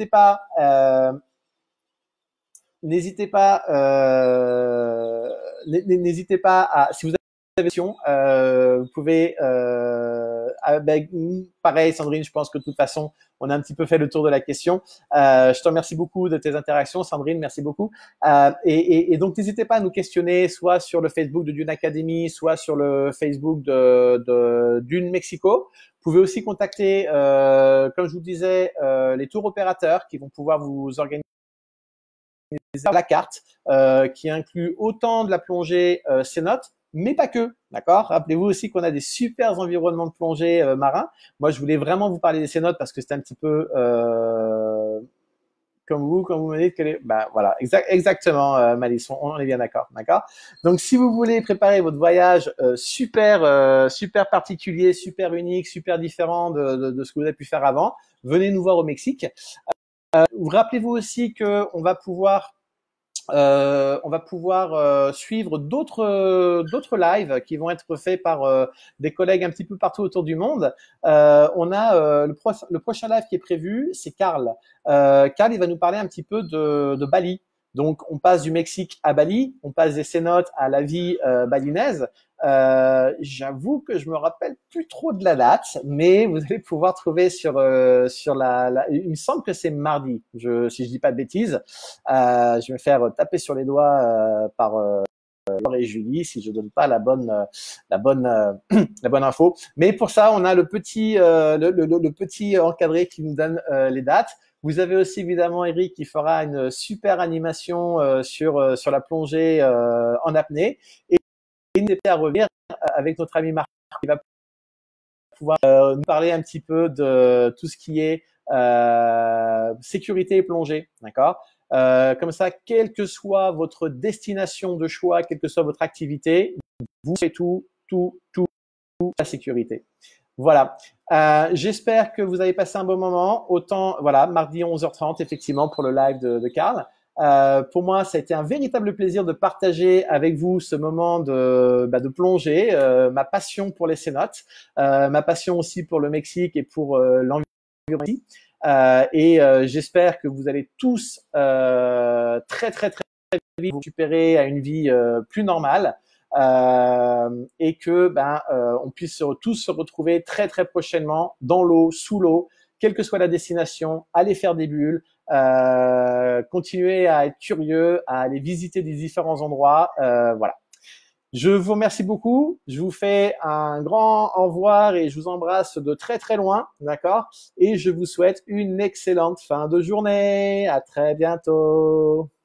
n'hésitez pas à, si vous avez des questions, vous pouvez, pareil, Sandrine, je pense que de toute façon, on a un petit peu fait le tour de la question. Je te remercie beaucoup de tes interactions, Sandrine, merci beaucoup. Et donc, n'hésitez pas à nous questionner, soit sur le Facebook de Dune Academy, soit sur le Facebook de Dune Mexico. Vous pouvez aussi contacter, comme je vous disais, les tours opérateurs qui vont pouvoir vous organiser la carte qui inclut autant de la plongée cénote, mais pas que, d'accord. Rappelez-vous aussi qu'on a des super environnements de plongée marins. Moi, je voulais vraiment vous parler des cénotes parce que c'est un petit peu comme vous me dites que bah voilà, exactement, Malice, on est bien d'accord, d'accord. Donc, si vous voulez préparer votre voyage super particulier, super unique, super différent de ce que vous avez pu faire avant, venez nous voir au Mexique. Rappelez-vous aussi que on va pouvoir suivre d'autres lives qui vont être faits par des collègues un petit peu partout autour du monde. On a le prochain live qui est prévu, c'est Karl. Karl, il va nous parler un petit peu de Bali. Donc, on passe du Mexique à Bali, on passe des cénotes à la vie balinaise. J'avoue que je me rappelle plus trop de la date, mais vous allez pouvoir trouver sur il me semble que c'est mardi, si je dis pas de bêtises. Je vais me faire taper sur les doigts par Laure et Julie si je donne pas la bonne la bonne info. Mais pour ça, on a le petit encadré qui nous donne les dates. Vous avez aussi évidemment Eric qui fera une super animation sur la plongée en apnée. Et n'hésitez pas à revenir avec notre ami Marc qui va pouvoir nous parler un petit peu de tout ce qui est sécurité et plongée, d'accord. Comme ça, quelle que soit votre destination de choix, quelle que soit votre activité, vous faites tout la sécurité. Voilà. J'espère que vous avez passé un bon moment. Autant, voilà, mardi 11h30, effectivement, pour le live de Karl. Pour moi, ça a été un véritable plaisir de partager avec vous ce moment de plongée, ma passion pour les cénotes, ma passion aussi pour le Mexique et pour l'environnement. J'espère que vous allez tous très vite vous récupérer à une vie plus normale. Et que on puisse tous se retrouver très prochainement dans l'eau, sous l'eau, quelle que soit la destination, aller faire des bulles, continuer à être curieux, à aller visiter des différents endroits. Voilà. Je vous remercie beaucoup. Je vous fais un grand au revoir et je vous embrasse de très loin, d'accord? Et je vous souhaite une excellente fin de journée. À très bientôt.